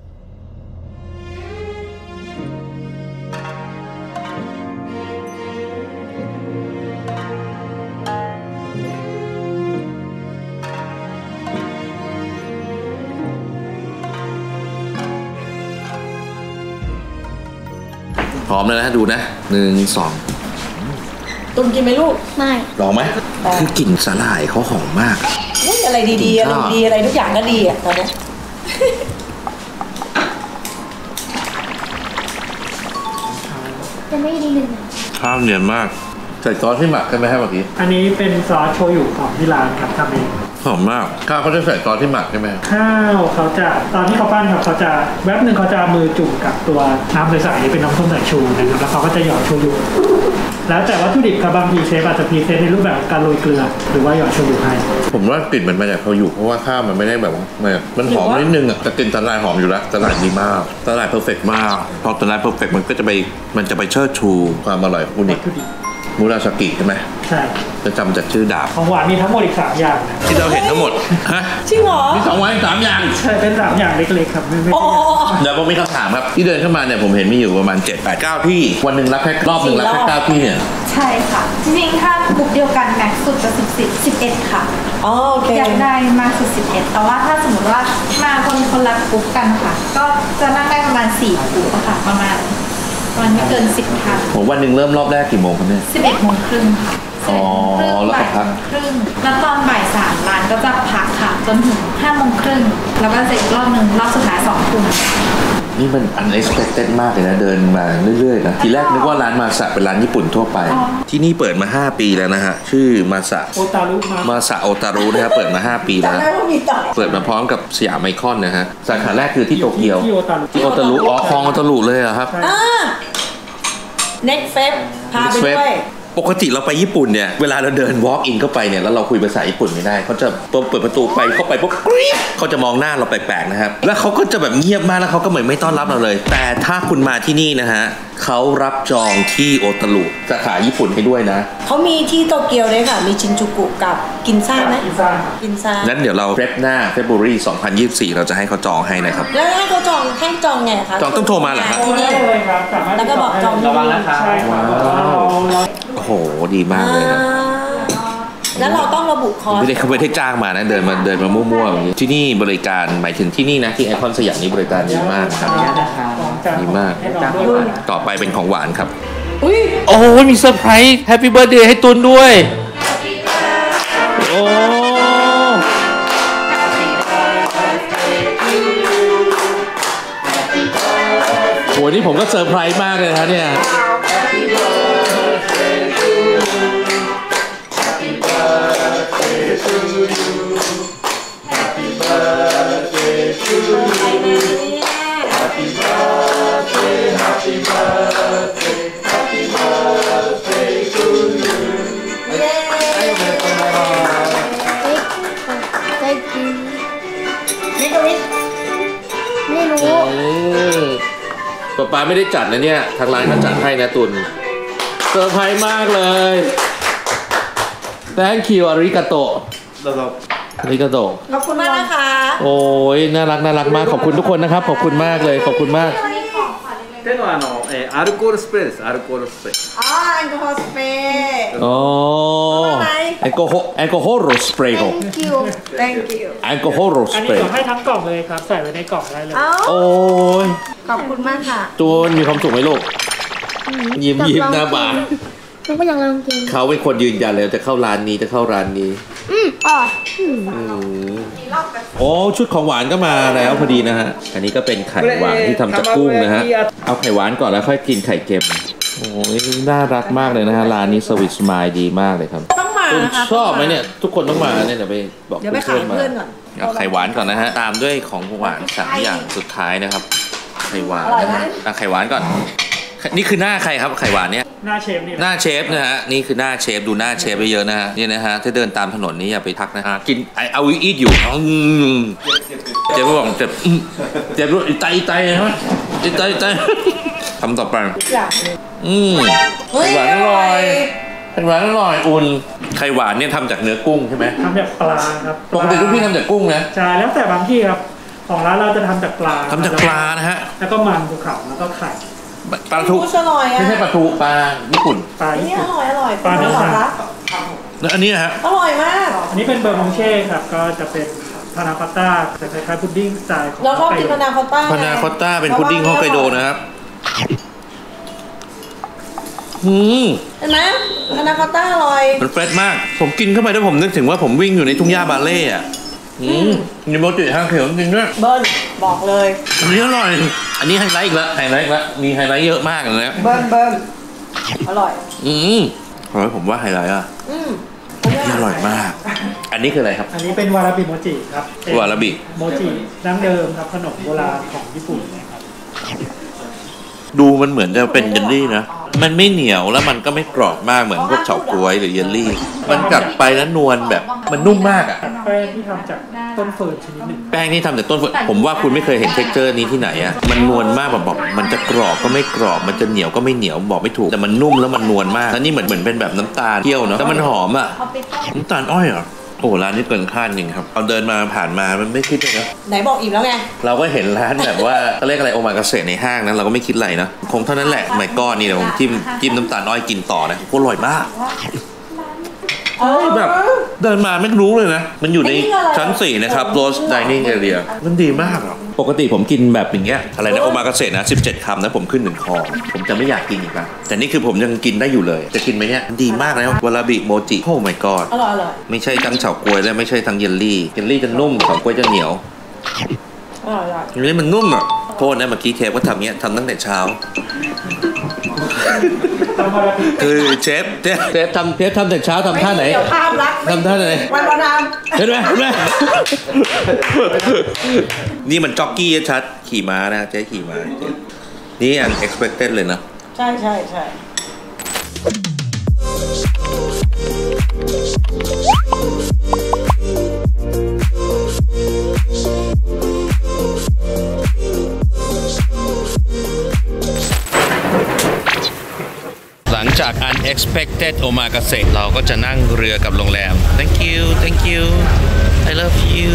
พร้อมแล้วนะดูนะ1 2 ตุนกินไหมลูกไม่ลองไหมคือกลิ่นสาหร่ายเขาหอมมากอุ๊ยอะไรดีๆอะไรดีอะไรทุกอย่างก็ดีอ่ะตอนเนี้ยจะไม่ดีเลยข้าวเนียนมากใส่ซอสที่หมักใช่ไหมครับเมื่อกี้อันนี้เป็นซอสโชยุของที่ร้านครับทำเองหอมมากข้าวเขาจะใส่ซอสที่หมักใช่ไหมครับข้าวเขาจะตอนที่เขาปั้นครับเขาจะแวบหนึ่งเขาจะมือจุ่มกับตัวน้ำใสๆเป็นน้ำส้มสายชูนะครับแล้วเขาก็จะหยอดโชยุแล้วแต่วัตถุดิบครับบางทีเชฟอาจจะพรีเซนต์ในรูปแบบการโรยเกลือหรือว่าหยอดโชยุให้ผมว่ากลิ่นมันมาจากเขาอยู่เพราะว่าข้าวมันไม่ได้แบบว่ามันหอมนิดนึงอ่ะแต่กลิ่นสาหร่ายหอมอยู่แล้วสาหร่ายดีมากสาหร่ายเพอร์เฟกต์มากพอสาหร่ายเพอร์เฟกต์มันก็จะไปเชิดชูความอร่อยของคุณวัอีตกถุดิบมูราสกิใช่ไหมใช่จะจำจากชื่อดาบของหวานมีทั้งหมดอีก3อย่างนะที่เราเห็นทั้งหมดฮะจริงเหรอมี2 วัน3 อย่างใช่เป็น3อย่างเล็กๆครับไม่โอ้เดี๋ยวผมมีคำถามครับที่เดินเข้ามาเนี่ยผมเห็นมีอยู่ประมาณ7 8 9ที่วันหนึ่งรับแค่รอบหนึ่งรับแค่9ที่เนี่ยใช่ค่ะ จริงๆ ถ้ากลุ่มเดียวกันแม็กซ์สุดจะ11 ค่ะอ๋อโอเคอยากได้มากสุด11 แต่ว่าถ้าสมมติว่ามาคนละกลุ่มกันค่ะ ก็จะนั่งได้ประมาณ4กลุ่มอะค่ะ ประมาณไม่เกิน10ท่านผมวันหนึ่งเริ่มรอบแรกกี่โมงครับเนี่ย 11 โมงครึ่งค่ะอ๋อแล้วก็พักบ่ายโมงครึ่งแล้วตอนบ่าย3ร้านก็จะพักค่ะ จนถึง5 โมงครึ่งแล้วก็จะอีกรอบหนึ่งรอบสุดท้าย2 ทุ่มนี่มัน unexpected มากเลยนะเดินมาเรื่อยๆนะทีแรกนึกว่าร้านมาสะเป็นร้านญี่ปุ่นทั่วไป ที่นี่เปิดมา5 ปีแล้วนะฮะชื่อมาสะโอตารุมามาสะโอตารุนะครับเปิดมา5 ปีแล้วจำได้ว่ามีต่อเปิดมาพร้อมกับสยามไอคอนนะฮะสาขาแรกคือที่โตเกียวที่โอตารุที่โอตารุอ๋อคลองโอตารุเลยเหรอครับ next feb พาไปด้วยปกติเราไปญี่ปุ่นเนี่ยเวลาเราเดิน walk in เข้าไปเนี่ยแล้วเราคุยภาษาญี่ปุ่นไม่ได้เขาจะเปิดประตูไปเข้าไปปุ๊บกรี๊ดเขาจะมองหน้าเราแปลกๆนะครับแล้วเขาก็จะแบบเงียบมากแล้วเขาก็เหมือนไม่ต้อนรับเราเลย แต่ถ้าคุณมาที่นี่นะฮะเขารับจองที่โอตารุสาขาญี่ปุ่นให้ด้วยนะเขามีที่โตเกียวด้วยค่ะ มีชินจูกุกับกินซ่าไหมพิซซ่ากินซ่างั้นเดี๋ยวเราเฟบหน้า February 2024 เราจะให้เขาจองให้นะครับแล้วให้เขาจองไงคะจองต้องโทรมาเหรอครับที่นี่ได้เลยครับสามารถแล้วก็บอกจองระวังนะครับใช่ครับว้าวเราโอ้โหดีมากเลยนะแล้วเราต้องระบุคอร์สไม่ได้จ้างมานะเดินมามั่วๆอย่างนี้ที่นี่บริการหมายถึงที่นี่นะที่ไอคอนสยามนี้บริการดีมากครับดีมากให้น้องด้วยต่อไปเป็นของหวานครับอุ้ยโอ้ยมีเซอร์ไพรส์แฮปปี้เบิร์ดเดย์ให้ตุนด้วย โอ้นี่ผมก็เซอร์ไพรส์มากเลยนะเนี่ยไม่รู้ป๊าไม่ได้จัดนะเนี่ยทางร้านเขาจัดให้นะตุนเซอร์ไพรส์มากเลย Thank you อาริกาโตะอาริกาโตะขอบคุณมากนะคะโอ้ยน่ารักมากขอบคุณทุกคนนะครับขอบคุณมากเลยขอบคุณมาก手のアルコールスプレーです。アルコールスプレー。 อ๋อแอลกอฮอล์สเปรย์อ๋อแอลกอฮอล์โรสเปรย์ thank you thank you แอลกอฮอล์โรสอันเปนี้รเดี๋ยวย์ให้ทั้งกล่องเลยครับใส่ไว้ในกล่องได้เลยเอ้าโอ้ยขอบคุณมากค่ะตูนมีความสุขไหมลูกยิ้มหน้าบานเราก็ยังลองกินเขาเป็นคนยืนยันเลยจะเข้าร้านนี้จะเข้าร้านนี้อ๋อโอ้ชุดของหวานก็มาแล้วพอดีนะฮะอันนี้ก็เป็นไข่หวานที่ทำจากกุ้งนะฮะเอาไข่หวานก่อนแล้วค่อยกินไข่เค็มโอ้ยน่ารักมากเลยนะฮะร้านนี้สวิตสมายดีมากเลยครับต้องมาคุณนะคะชอบไหมเนี่ยทุกคนต้องมาเนี่ยเดี๋ยวไปบอกเดี๋ยวไปขายเพื่อนก่อนเอาไข่หวานก่อนนะฮะตามด้วยของหวาน3อย่างสุดท้ายนะครับไข่หวานนะฮะเอาไข่หวานก่อนนี่คือหน้าใครครับไข่หวานเนี่ยหน้าเชฟนี่หน้าเชฟนะฮะนี่คือหน้าเชฟดูหน้าเชฟไปเยอะนะฮะนี่นะฮะถ้าเดินตามถนนนี่อย่าไปทักนะฮะกินเอาอีทอยู่เจ็บบอกเจ็บรู้ไตนะฮะไตทำต่อไปไข่หวานอร่อยไข่หวานอร่อยอุ่นไข่หวานเนี่ยทำจากเนื้อกุ้งใช่ไหมทำจากปลาครับปกติทุกพี่ทำจากกุ้งนะใช่แล้วแต่บางที่ครับของร้านเราจะทำจากปลาทำจากปลานะฮะแล้วก็มันภูเขาแล้วก็ไข่ปลาทูอร่อยอ่ะไม่ใช่ปลาทูปลาญี่ปุ่นปลานี่ญี่อ Dạ. ปุ่นร่อยปลาเนื้อสัตว์แล้วอันนี้ฮะอร่อยมากอันนี้เป็นเบอร์มองเช่ครับก็จะเป็นพานาคอตต้าแต่คล้ายๆพุดดิ้งสไตล์ของเราชอบกินพานาคอตต้าพานาคอตต้าเป็นพุดดิ้งฮอกไกโดนะครับเห็นไหมพานาคอตต้าอร่อยมันเฟรชมากผมกินเข้าไปแล้วผมนึกถึงว่าผมวิ่งอยู่ในทุ่งหญ้าบาเล่อะมีโมจิทางเขียวจริงด้วยเบิ้ลบอกเลยอันนี้อร่อยอันนี้ไฮไลท์อีกแล้วมีไฮไลท์เยอะมากเลยนะเบิ้ลอร่อยขอให้ผมว่าไฮไลท์อ่ะนี่อร่อยมาก อันนี้คืออะไรครับอันนี้เป็นวาราบิโมจิครับเป็นวาราบิโมจิดั้งเดิมครับขนมโบราณของญี่ปุ่นนะครับดูมันเหมือนจะเป็นเยลลี่นะมันไม่เหนียวแล้วมันก็ไม่กรอบมากเหมือนพวกเฉาก๊วยหรือเยลลี่ มันกัดไปแล้วนวลแบบมันนุ่มมากอ่ะแป้งที่ทำจากต้นเฟิร์นชนิดหนึ่งแป้งที่ทำจากต้นผมว่าคุณไม่เคยเห็นเท็กเจอร์นี้ที่ไหนอ่ะมันนวลมากแบบบอกมันจะกรอบก็ไม่กรอบมันจะเหนียวก็ไม่เหนียวบอกไม่ถูกแต่มันนุ่มแล้วมันนวลมากแล้วนี่เหมือนเป็นแบบน้ำตาลเคี่ยวเนาะแล้วมันหอมอ่ะน้ำตาลอ้อยเหรอโอ้ร้านนี้เกินคาดจริงครับเอาเดินมาผ่านมามันไม่คิดเลยนะไหนบอกอิ่มแล้วไงเราก็เห็นร้านแบบว่าเขาเรียกอะไรโอมากาเสะในห้างนะเราก็ไม่คิดอะไรนะคงเท่านั้นแหละไม่ก้อนนี่เดี๋ยวผมจิ้มน้ำตาลอ้อยกินต่อนะโคตรอร่อยมากแบบเดินมาไม่รู้เลยนะมันอยู่ในชั้น 4นะครับ Rose Dining Area มันดีมากอ่ะปกติผมกินแบบอย่างเงี้ยอะไรนะโอมากาเสะนะ17 คำนะผมขึ้น1 คอผมจะไม่อยากกินอีกแล้วแต่นี่คือผมยังกินได้อยู่เลยจะกินไหมเนี่ยดีมากนะวาราบิโมจิโอ้ my god อร่อยไม่ใช่ทั้งเฉาก๊วยและไม่ใช่ทั้งเยลลี่จะนุ่มเฉาก๊วยจะเหนียวอร่อยอันนี้มันนุ่มอ่ะโทษนะเมื่อกี้เทปก็ทำเงี้ยทำตั้งแต่เช้าทำวาราบิคือเชฟทำแต่เช้าทำท่าไหนเดี๋ยวภาพลักษณ์ทำท่าไหนวันประดามเห็นไหมนี่มันจ็อกกี้ชัดขี่ม้านะเจ๊ขี่ม้านี่อัน expected เลยนะใช่หลังจาก unexpected omakase เราก็จะนั่งเรือกับโรงแรม thank you I love you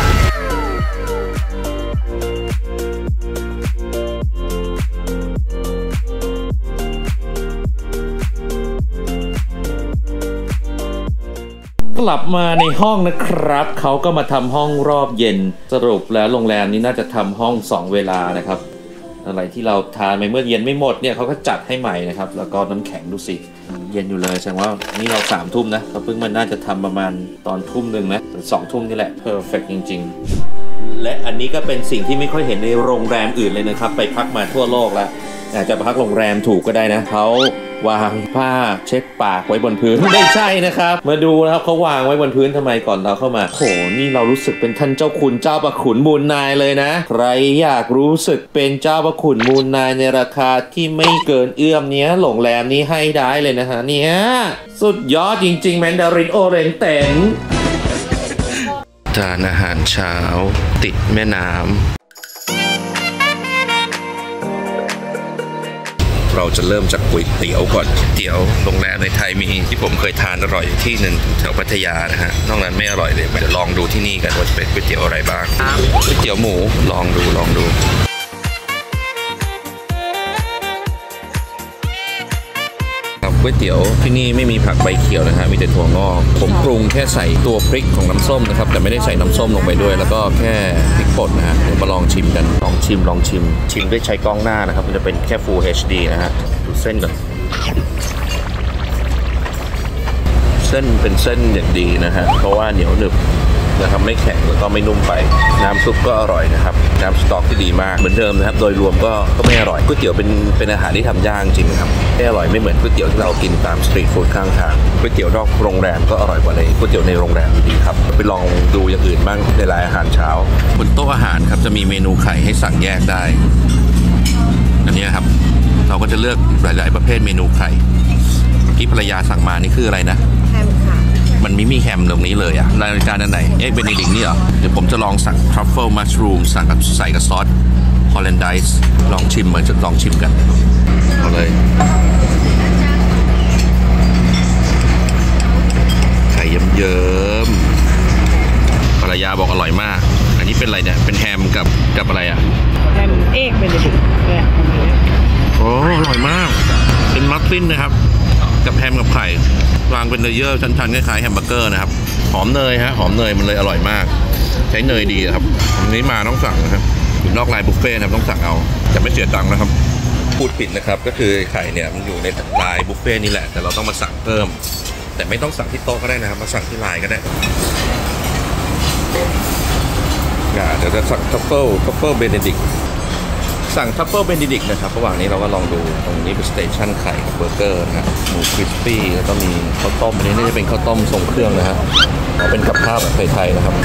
กลับมาในห้องนะครับเขาก็มาทำห้องรอบเย็นสรุปแล้วโรงแรมนี้น่าจะทำห้อง2 เวลานะครับอะไรที่เราทานไปเมื่อเย็นไม่หมดเนี่ยเขาก็จัดให้ใหม่นะครับแล้วก็น้ำแข็งดูสิเย็นอยู่เลยแสดงว่านี่เรา3 ทุ่มนะเขาเพิ่งมันน่าจะทำประมาณตอน1 ทุ่มนะ2 ทุ่มนี่แหละเพอร์เฟกต์จริงๆและอันนี้ก็เป็นสิ่งที่ไม่ค่อยเห็นในโรงแรมอื่นเลยนะครับไปพักมาทั่วโลกแล้วอาจจะพักโรงแรมถูกก็ได้นะเขาวางผ้าเช็ดปากไว้บนพื้นไม่ใช่นะครับมาดูนะครับเขาวางไว้บนพื้นทำไมก่อนเราเข้ามาโหนี่เรารู้สึกเป็นท่านเจ้าขุนเจ้าประขุนมูลนายเลยนะใครอยากรู้สึกเป็นเจ้าประขุนมูลนายในราคาที่ไม่เกินเอื้อมเนี้ยโรงแรมนี้ให้ได้เลยนะฮะเนี่ยสุดยอดจริงๆแมนดารินโอเรนเต็นทานอาหารเช้าติดแม่น้ำเราจะเริ่มจากก๋วยเตี๋ยวก่อนเตี๋ยวโรงแรมในไทยมีที่ผมเคยทานอร่อยที่หนึ่งแถวพัทยานะฮะนอกนั้นไม่อร่อยเลยเดี๋ยวลองดูที่นี่กันว่าจะเป็นก๋วยเตี๋ยวอะไรบ้างก๋วยเตี๋ยวหมูลองดูก๋วยเตี๋ยวที่นี่ไม่มีผักใบเขียวนะฮะมีแต่ถั่วงอกผมปรุงแค่ใส่ตัวพริกของน้ำส้มนะครับแต่ไม่ได้ใส่น้ำส้มลงไปด้วยแล้วก็แค่พริกป่นนะฮะเดี๋ยวมาลองชิมกันลองชิมด้วยใช้กล้องหน้านะครับมันจะเป็นแค่ Full HD นะฮะดูเส้นก่อนเส้นเป็นเส้นอย่างดีนะฮะเพราะว่าเหนียวหนึบนะครับไม่แข็งแล้วก็ไม่นุ่มไปน้ำซุปก็อร่อยนะครับน้ำสต๊อกที่ดีมากเหมือนเดิมนะครับโดยรวมก็ไม่อร่อยก๋วยเตี๋ยวเป็นอาหารที่ทำยากจริงครับไม่อร่อยไม่เหมือนก๋วยเตี๋ยวที่เรากินตามสตรีทฟู้ดข้างทางก๋วยเตี๋ยวนอกโรงแรมก็อร่อยกว่าในก๋วยเตี๋ยวในโรงแรมดีครับไปลองดูอย่างอื่นบ้างในร้านอาหารเช้าบนโต๊ะอาหารครับจะมีเมนูไข่ให้สั่งแยกได้อันนี้ครับเราก็จะเลือกหลายๆประเภทเมนูไข่ที่ภรรยาสั่งมานี่คืออะไรนะแฮมค่ะมันมีแฮมตรงนี้เลยอะรายการอันไหนเบนดิกนี่เหรอเดี๋ยวผมจะลองสั่ง truffle mushroom สั่งกับใส่กับซอส hollandaise ลองชิมจะลองชิมกันเอาเลยไข่เยิ้มๆภรรยาบอกอร่อยมากอันนี้เป็นอะไรเนี่ยเป็นแฮมกับอะไรอะแฮมเอ็กเบนดิกเนี่ยโอ้อร่อยมากเป็นมัฟฟินนะครับกับแฮมกับไข่วางเป็นเลเยอร์ชั้นๆคล้ายๆแฮมเบอร์เกอร์นะครับหอมเนยฮะหอมเนยมันเลยอร่อยมากใช้เนยดีครับวันนี้มาต้องสั่งนะครับอยู่นอกไลน์บุฟเฟ่นะครับต้องสั่งเอาจะไม่เสียตังค์นะครับพูดผิดนะครับก็คือไข่เนี่ยมันอยู่ในไลน์บุฟเฟ่นี่แหละแต่เราต้องมาสั่งเพิ่มแต่ไม่ต้องสั่งที่โต๊ะก็ได้นะครับมาสั่งที่ไลน์ก็ได้เดี๋ยวจะสั่งทัฟเฟิลเบเนดิกสั่งทัฟเฟิลเบนดิกนะครับระหว่างนี้เราก็ลองดูตรงนี้เป็นสเตชันไข่กับเบอร์เกอร์นะครับหมูคริสปี้แล้วก็มีข้าวต้มอันนี้น่าจะเป็นข้าวต้มทรงเครื่องนะฮะเป็นกับข้าวแบบไทยๆนะครับ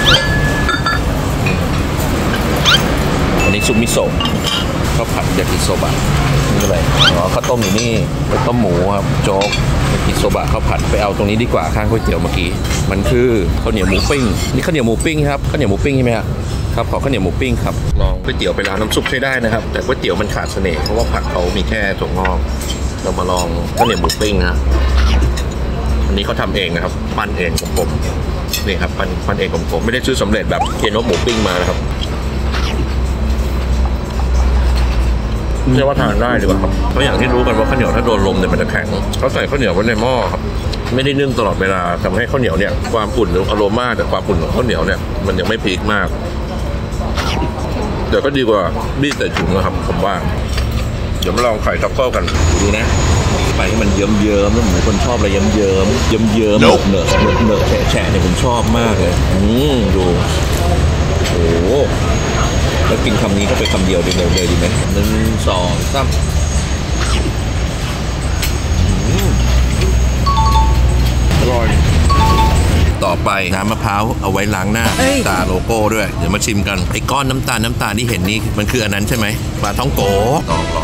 อันนี้ซุปมิโซะข้าวผัดยากิโซบะนี่อะไรข้าวต้มอยู่นี่ข้าวต้มหมูครับโจ๊กยากิโซบะข้าวผัดไปเอาตรงนี้ดีกว่าข้างก๋วยเตี๋ยวเมื่อกี้มันคือข้าวเหนียวหมูปิ้งนี่ข้าวเหนียวหมูปิ้งครับข้าวเหนียวหมูปิ้งใช่ไหมครับขอข้าวเหนียวหมูปิ้งครับลองก๋วยเตี๋ยวไปร้านน้ำซุปใช้ได้นะครับแต่ก๋วยเตี๋ยวมันขาดเสน่ห์เพราะว่าผักเขามีแค่ถั่วงอกเรามาลองข้าวเหนียวหมูปิ้งนะอันนี้เขาทำเองนะครับปั้นเองกลมๆนี่ครับปั้นเองกลมๆไม่ได้ซื้อสำเร็จแบบเคนโหมูปิ้งมานะครับเรียกว่าทานได้ดีกว่าครับเพราะอย่างที่รู้กันว่าข้าวเหนียวถ้าโดนลมเนี่ยมันจะแข็งเขาใส่ข้าวเหนียวไว้ในหม้อครับไม่ได้นึ่งตลอดเวลาทำให้ข้าวเหนียวเนี่ยความอุ่นหรืออโรมาแต่ความอุ่นของข้าวเหนียวเนี่ยมันยังไม่พีคมากเดี๋ยวก็ดีกว่าบี้ใส่ถุงนะครับผมว่าเดี๋ยวมาลองไข่ทัฟเฟิลกันดูนะไปให้มันเยิ้มๆแล้วเหมือนคนชอบอะไรเยิ้มๆเนอะแฉะเนี่ยผมชอบมากเลยดูโอ้แล้วกินคำนี้ก็ไปคำเดียวเลยดีไหม1 2 3อร่อยต่อไปน้ำมะพร้าวเอาไว้ล้างหน้าตาโลโก้ด้วยเดี๋ยวมาชิมกันไอ้ก้อนน้ำตาลที่เห็นนี่มันคืออันนั้นใช่ไหมปลาท่องโกลอง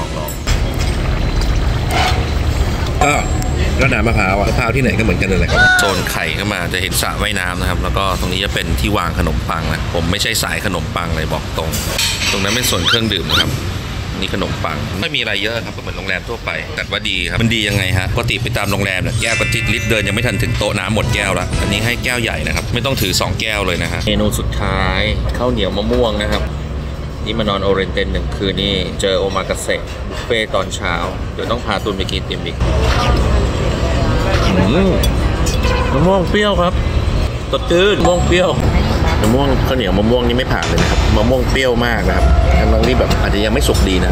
ก็น้ำมะพร้าวที่ไหนก็เหมือนกันเลยครับโซนไข่เข้ามาจะเห็นสระว่ายน้ำนะครับแล้วก็ตรงนี้จะเป็นที่วางขนมปังนะผมไม่ใช่สายขนมปังเลยบอกตรงนั้นเป็นส่วนเครื่องดื่มนะครับนี่ขนมปังไม่มีอะไรเยอะครับเหมือนโรงแรมทั่วไปแต่ว่าดีครับมันดียังไงฮะปกติไปตามโรงแรมเนี่ยแก้วกระติดลิตรเดินยังไม่ทันถึงโต๊ะน้ำหมดแก้วละอันนี้ให้แก้วใหญ่นะครับไม่ต้องถือ2แก้วเลยนะฮะเมนูสุดท้ายข้าวเหนียวมะม่วงนะครับนี่มานอนโอเรนเต็น1 คืนนี่เจอโอมากาเสะบุฟเฟ่ตอนเช้าเดี๋ยวต้องพาตุนไปกินเต็มอีกมะม่วงเปรี้ยวครับสดชื่นมะม่วงเปรี้ยวมะม่วงข้าวเหนียวมะม่วงนี่ไม่ผ่านเลยนะครับมะม่วงเปรี้ยวมากนะครับบางที่แบบอาจจะยังไม่สุกดีนะ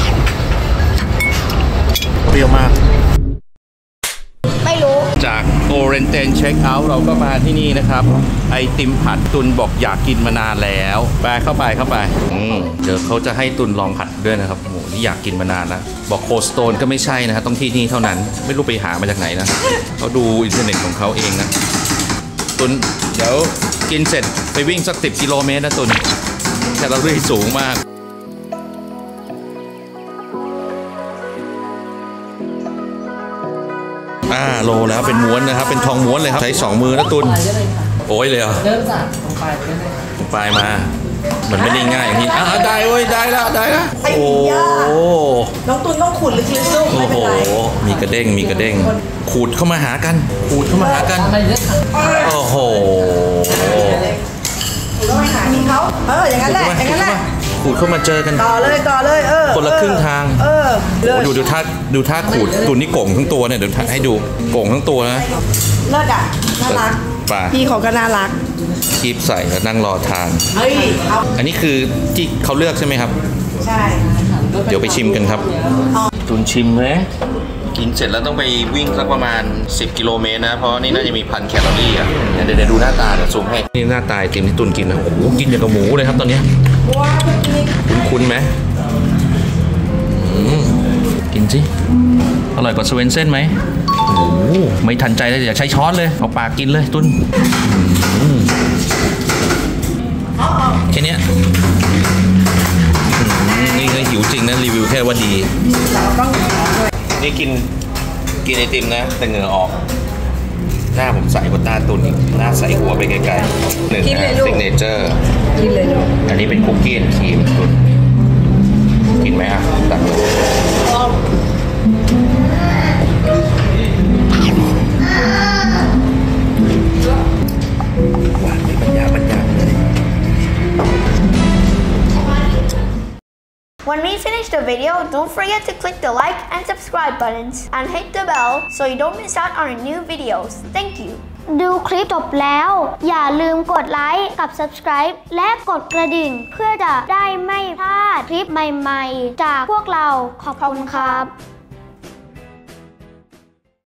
เปรี้ยวมากไม่รู้จากโอเรนเตนเช็คเอาท์เราก็มาที่นี่นะครับไอติมผัดตุนบอกอยากกินมานานแล้วไปเข้าไปเดี๋ยวเขาจะให้ตุนลองผัดด้วยนะครับโอ้โหนี่อยากกินมานานแล้วบอกโคสโตนก็ไม่ใช่นะฮะต้องที่นี่เท่านั้นไม่รู้ไปหามาจากไหนนะเขาดูอินเทอร์เน็ตของเขาเองนะตุนเดี๋ยวกินเสร็จไปวิ่งสัก10 กิโลเมตรนะตุนแคลอรี่สูงมากโลแล้วเป็นม้วนนะครับเป็นทองม้วนเลยครับใช้2 มือนะตุนโอ้ยเลยเหรอเริ่มจากตรงปลายไปเลยตรงปลายมามันไม่ได้ง่ายอย่างนี้ได้เว้ยได้ละโอ้น้องตุนต้องขุดลึกๆลูกไม่เป็นไรมีกระเด้งขูดเข้ามาหากันโอ้โหต้องไปหาที่เขาอย่างนั้นแหละขูดเข้ามาเจอกันต่อเลยคนละครึ่งทางดูท่าขูดตุนนี่โก่งทั้งตัวเนี่ยเดี๋ยวให้ดูโก่งทั้งตัวนะเลิศอ่ะน่ารักพี่เขาก็น่ารักคีบใส่แล้วนั่งรอทานอันนี้คือที่เขาเลือกใช่ไหมครับใช่เดี๋ยวไปชิมกันครับตุนชิมไหมกินเสร็จแล้วต้องไปวิ่งสักประมาณ10 กิโลเมตรนะเพราะนี่น่าจะมี1,000 แคลอรี่อ่ะเดี๋ยวดูหน้าตาเดี๋ยวซูมให้นี่หน้าตาติมที่ตุนกินนะโอ้โหกินอย่างกับหมูเลยครับตอนนี้คุ้นไหมกินสิอร่อยกว่าสเวนเซ่นไหมโอ้ไม่ทันใจเลยอยากใช้ช้อนเลยเอาปากกินเลยตุนแค่นี้นี่หิวจริงนะรีวิวแค่ว่าดีนี่กินไอติมนะแต่เหงื่อออกหน้าผมใสกว่าหน้าตุนอีกหน้าใสหัวไปไกลๆ1นะซิกเนเจอร์อันนี้เป็นคุกกี้แอนด์ครีมตุนกินไหมอ่ะตักหวานไม่บรรยายเลย When we finish the video, don't forget to click the like and subscribe buttons and hit the bell so you don't miss out on our new videos. Thank you. ดูคลิปจบแล้วอย่าลืมกดไลค์กับ subscribe และกดกระดิ่งเพื่อจะได้ไม่พลาดคลิปใหม่ๆจากพวกเราขอบคุณครับ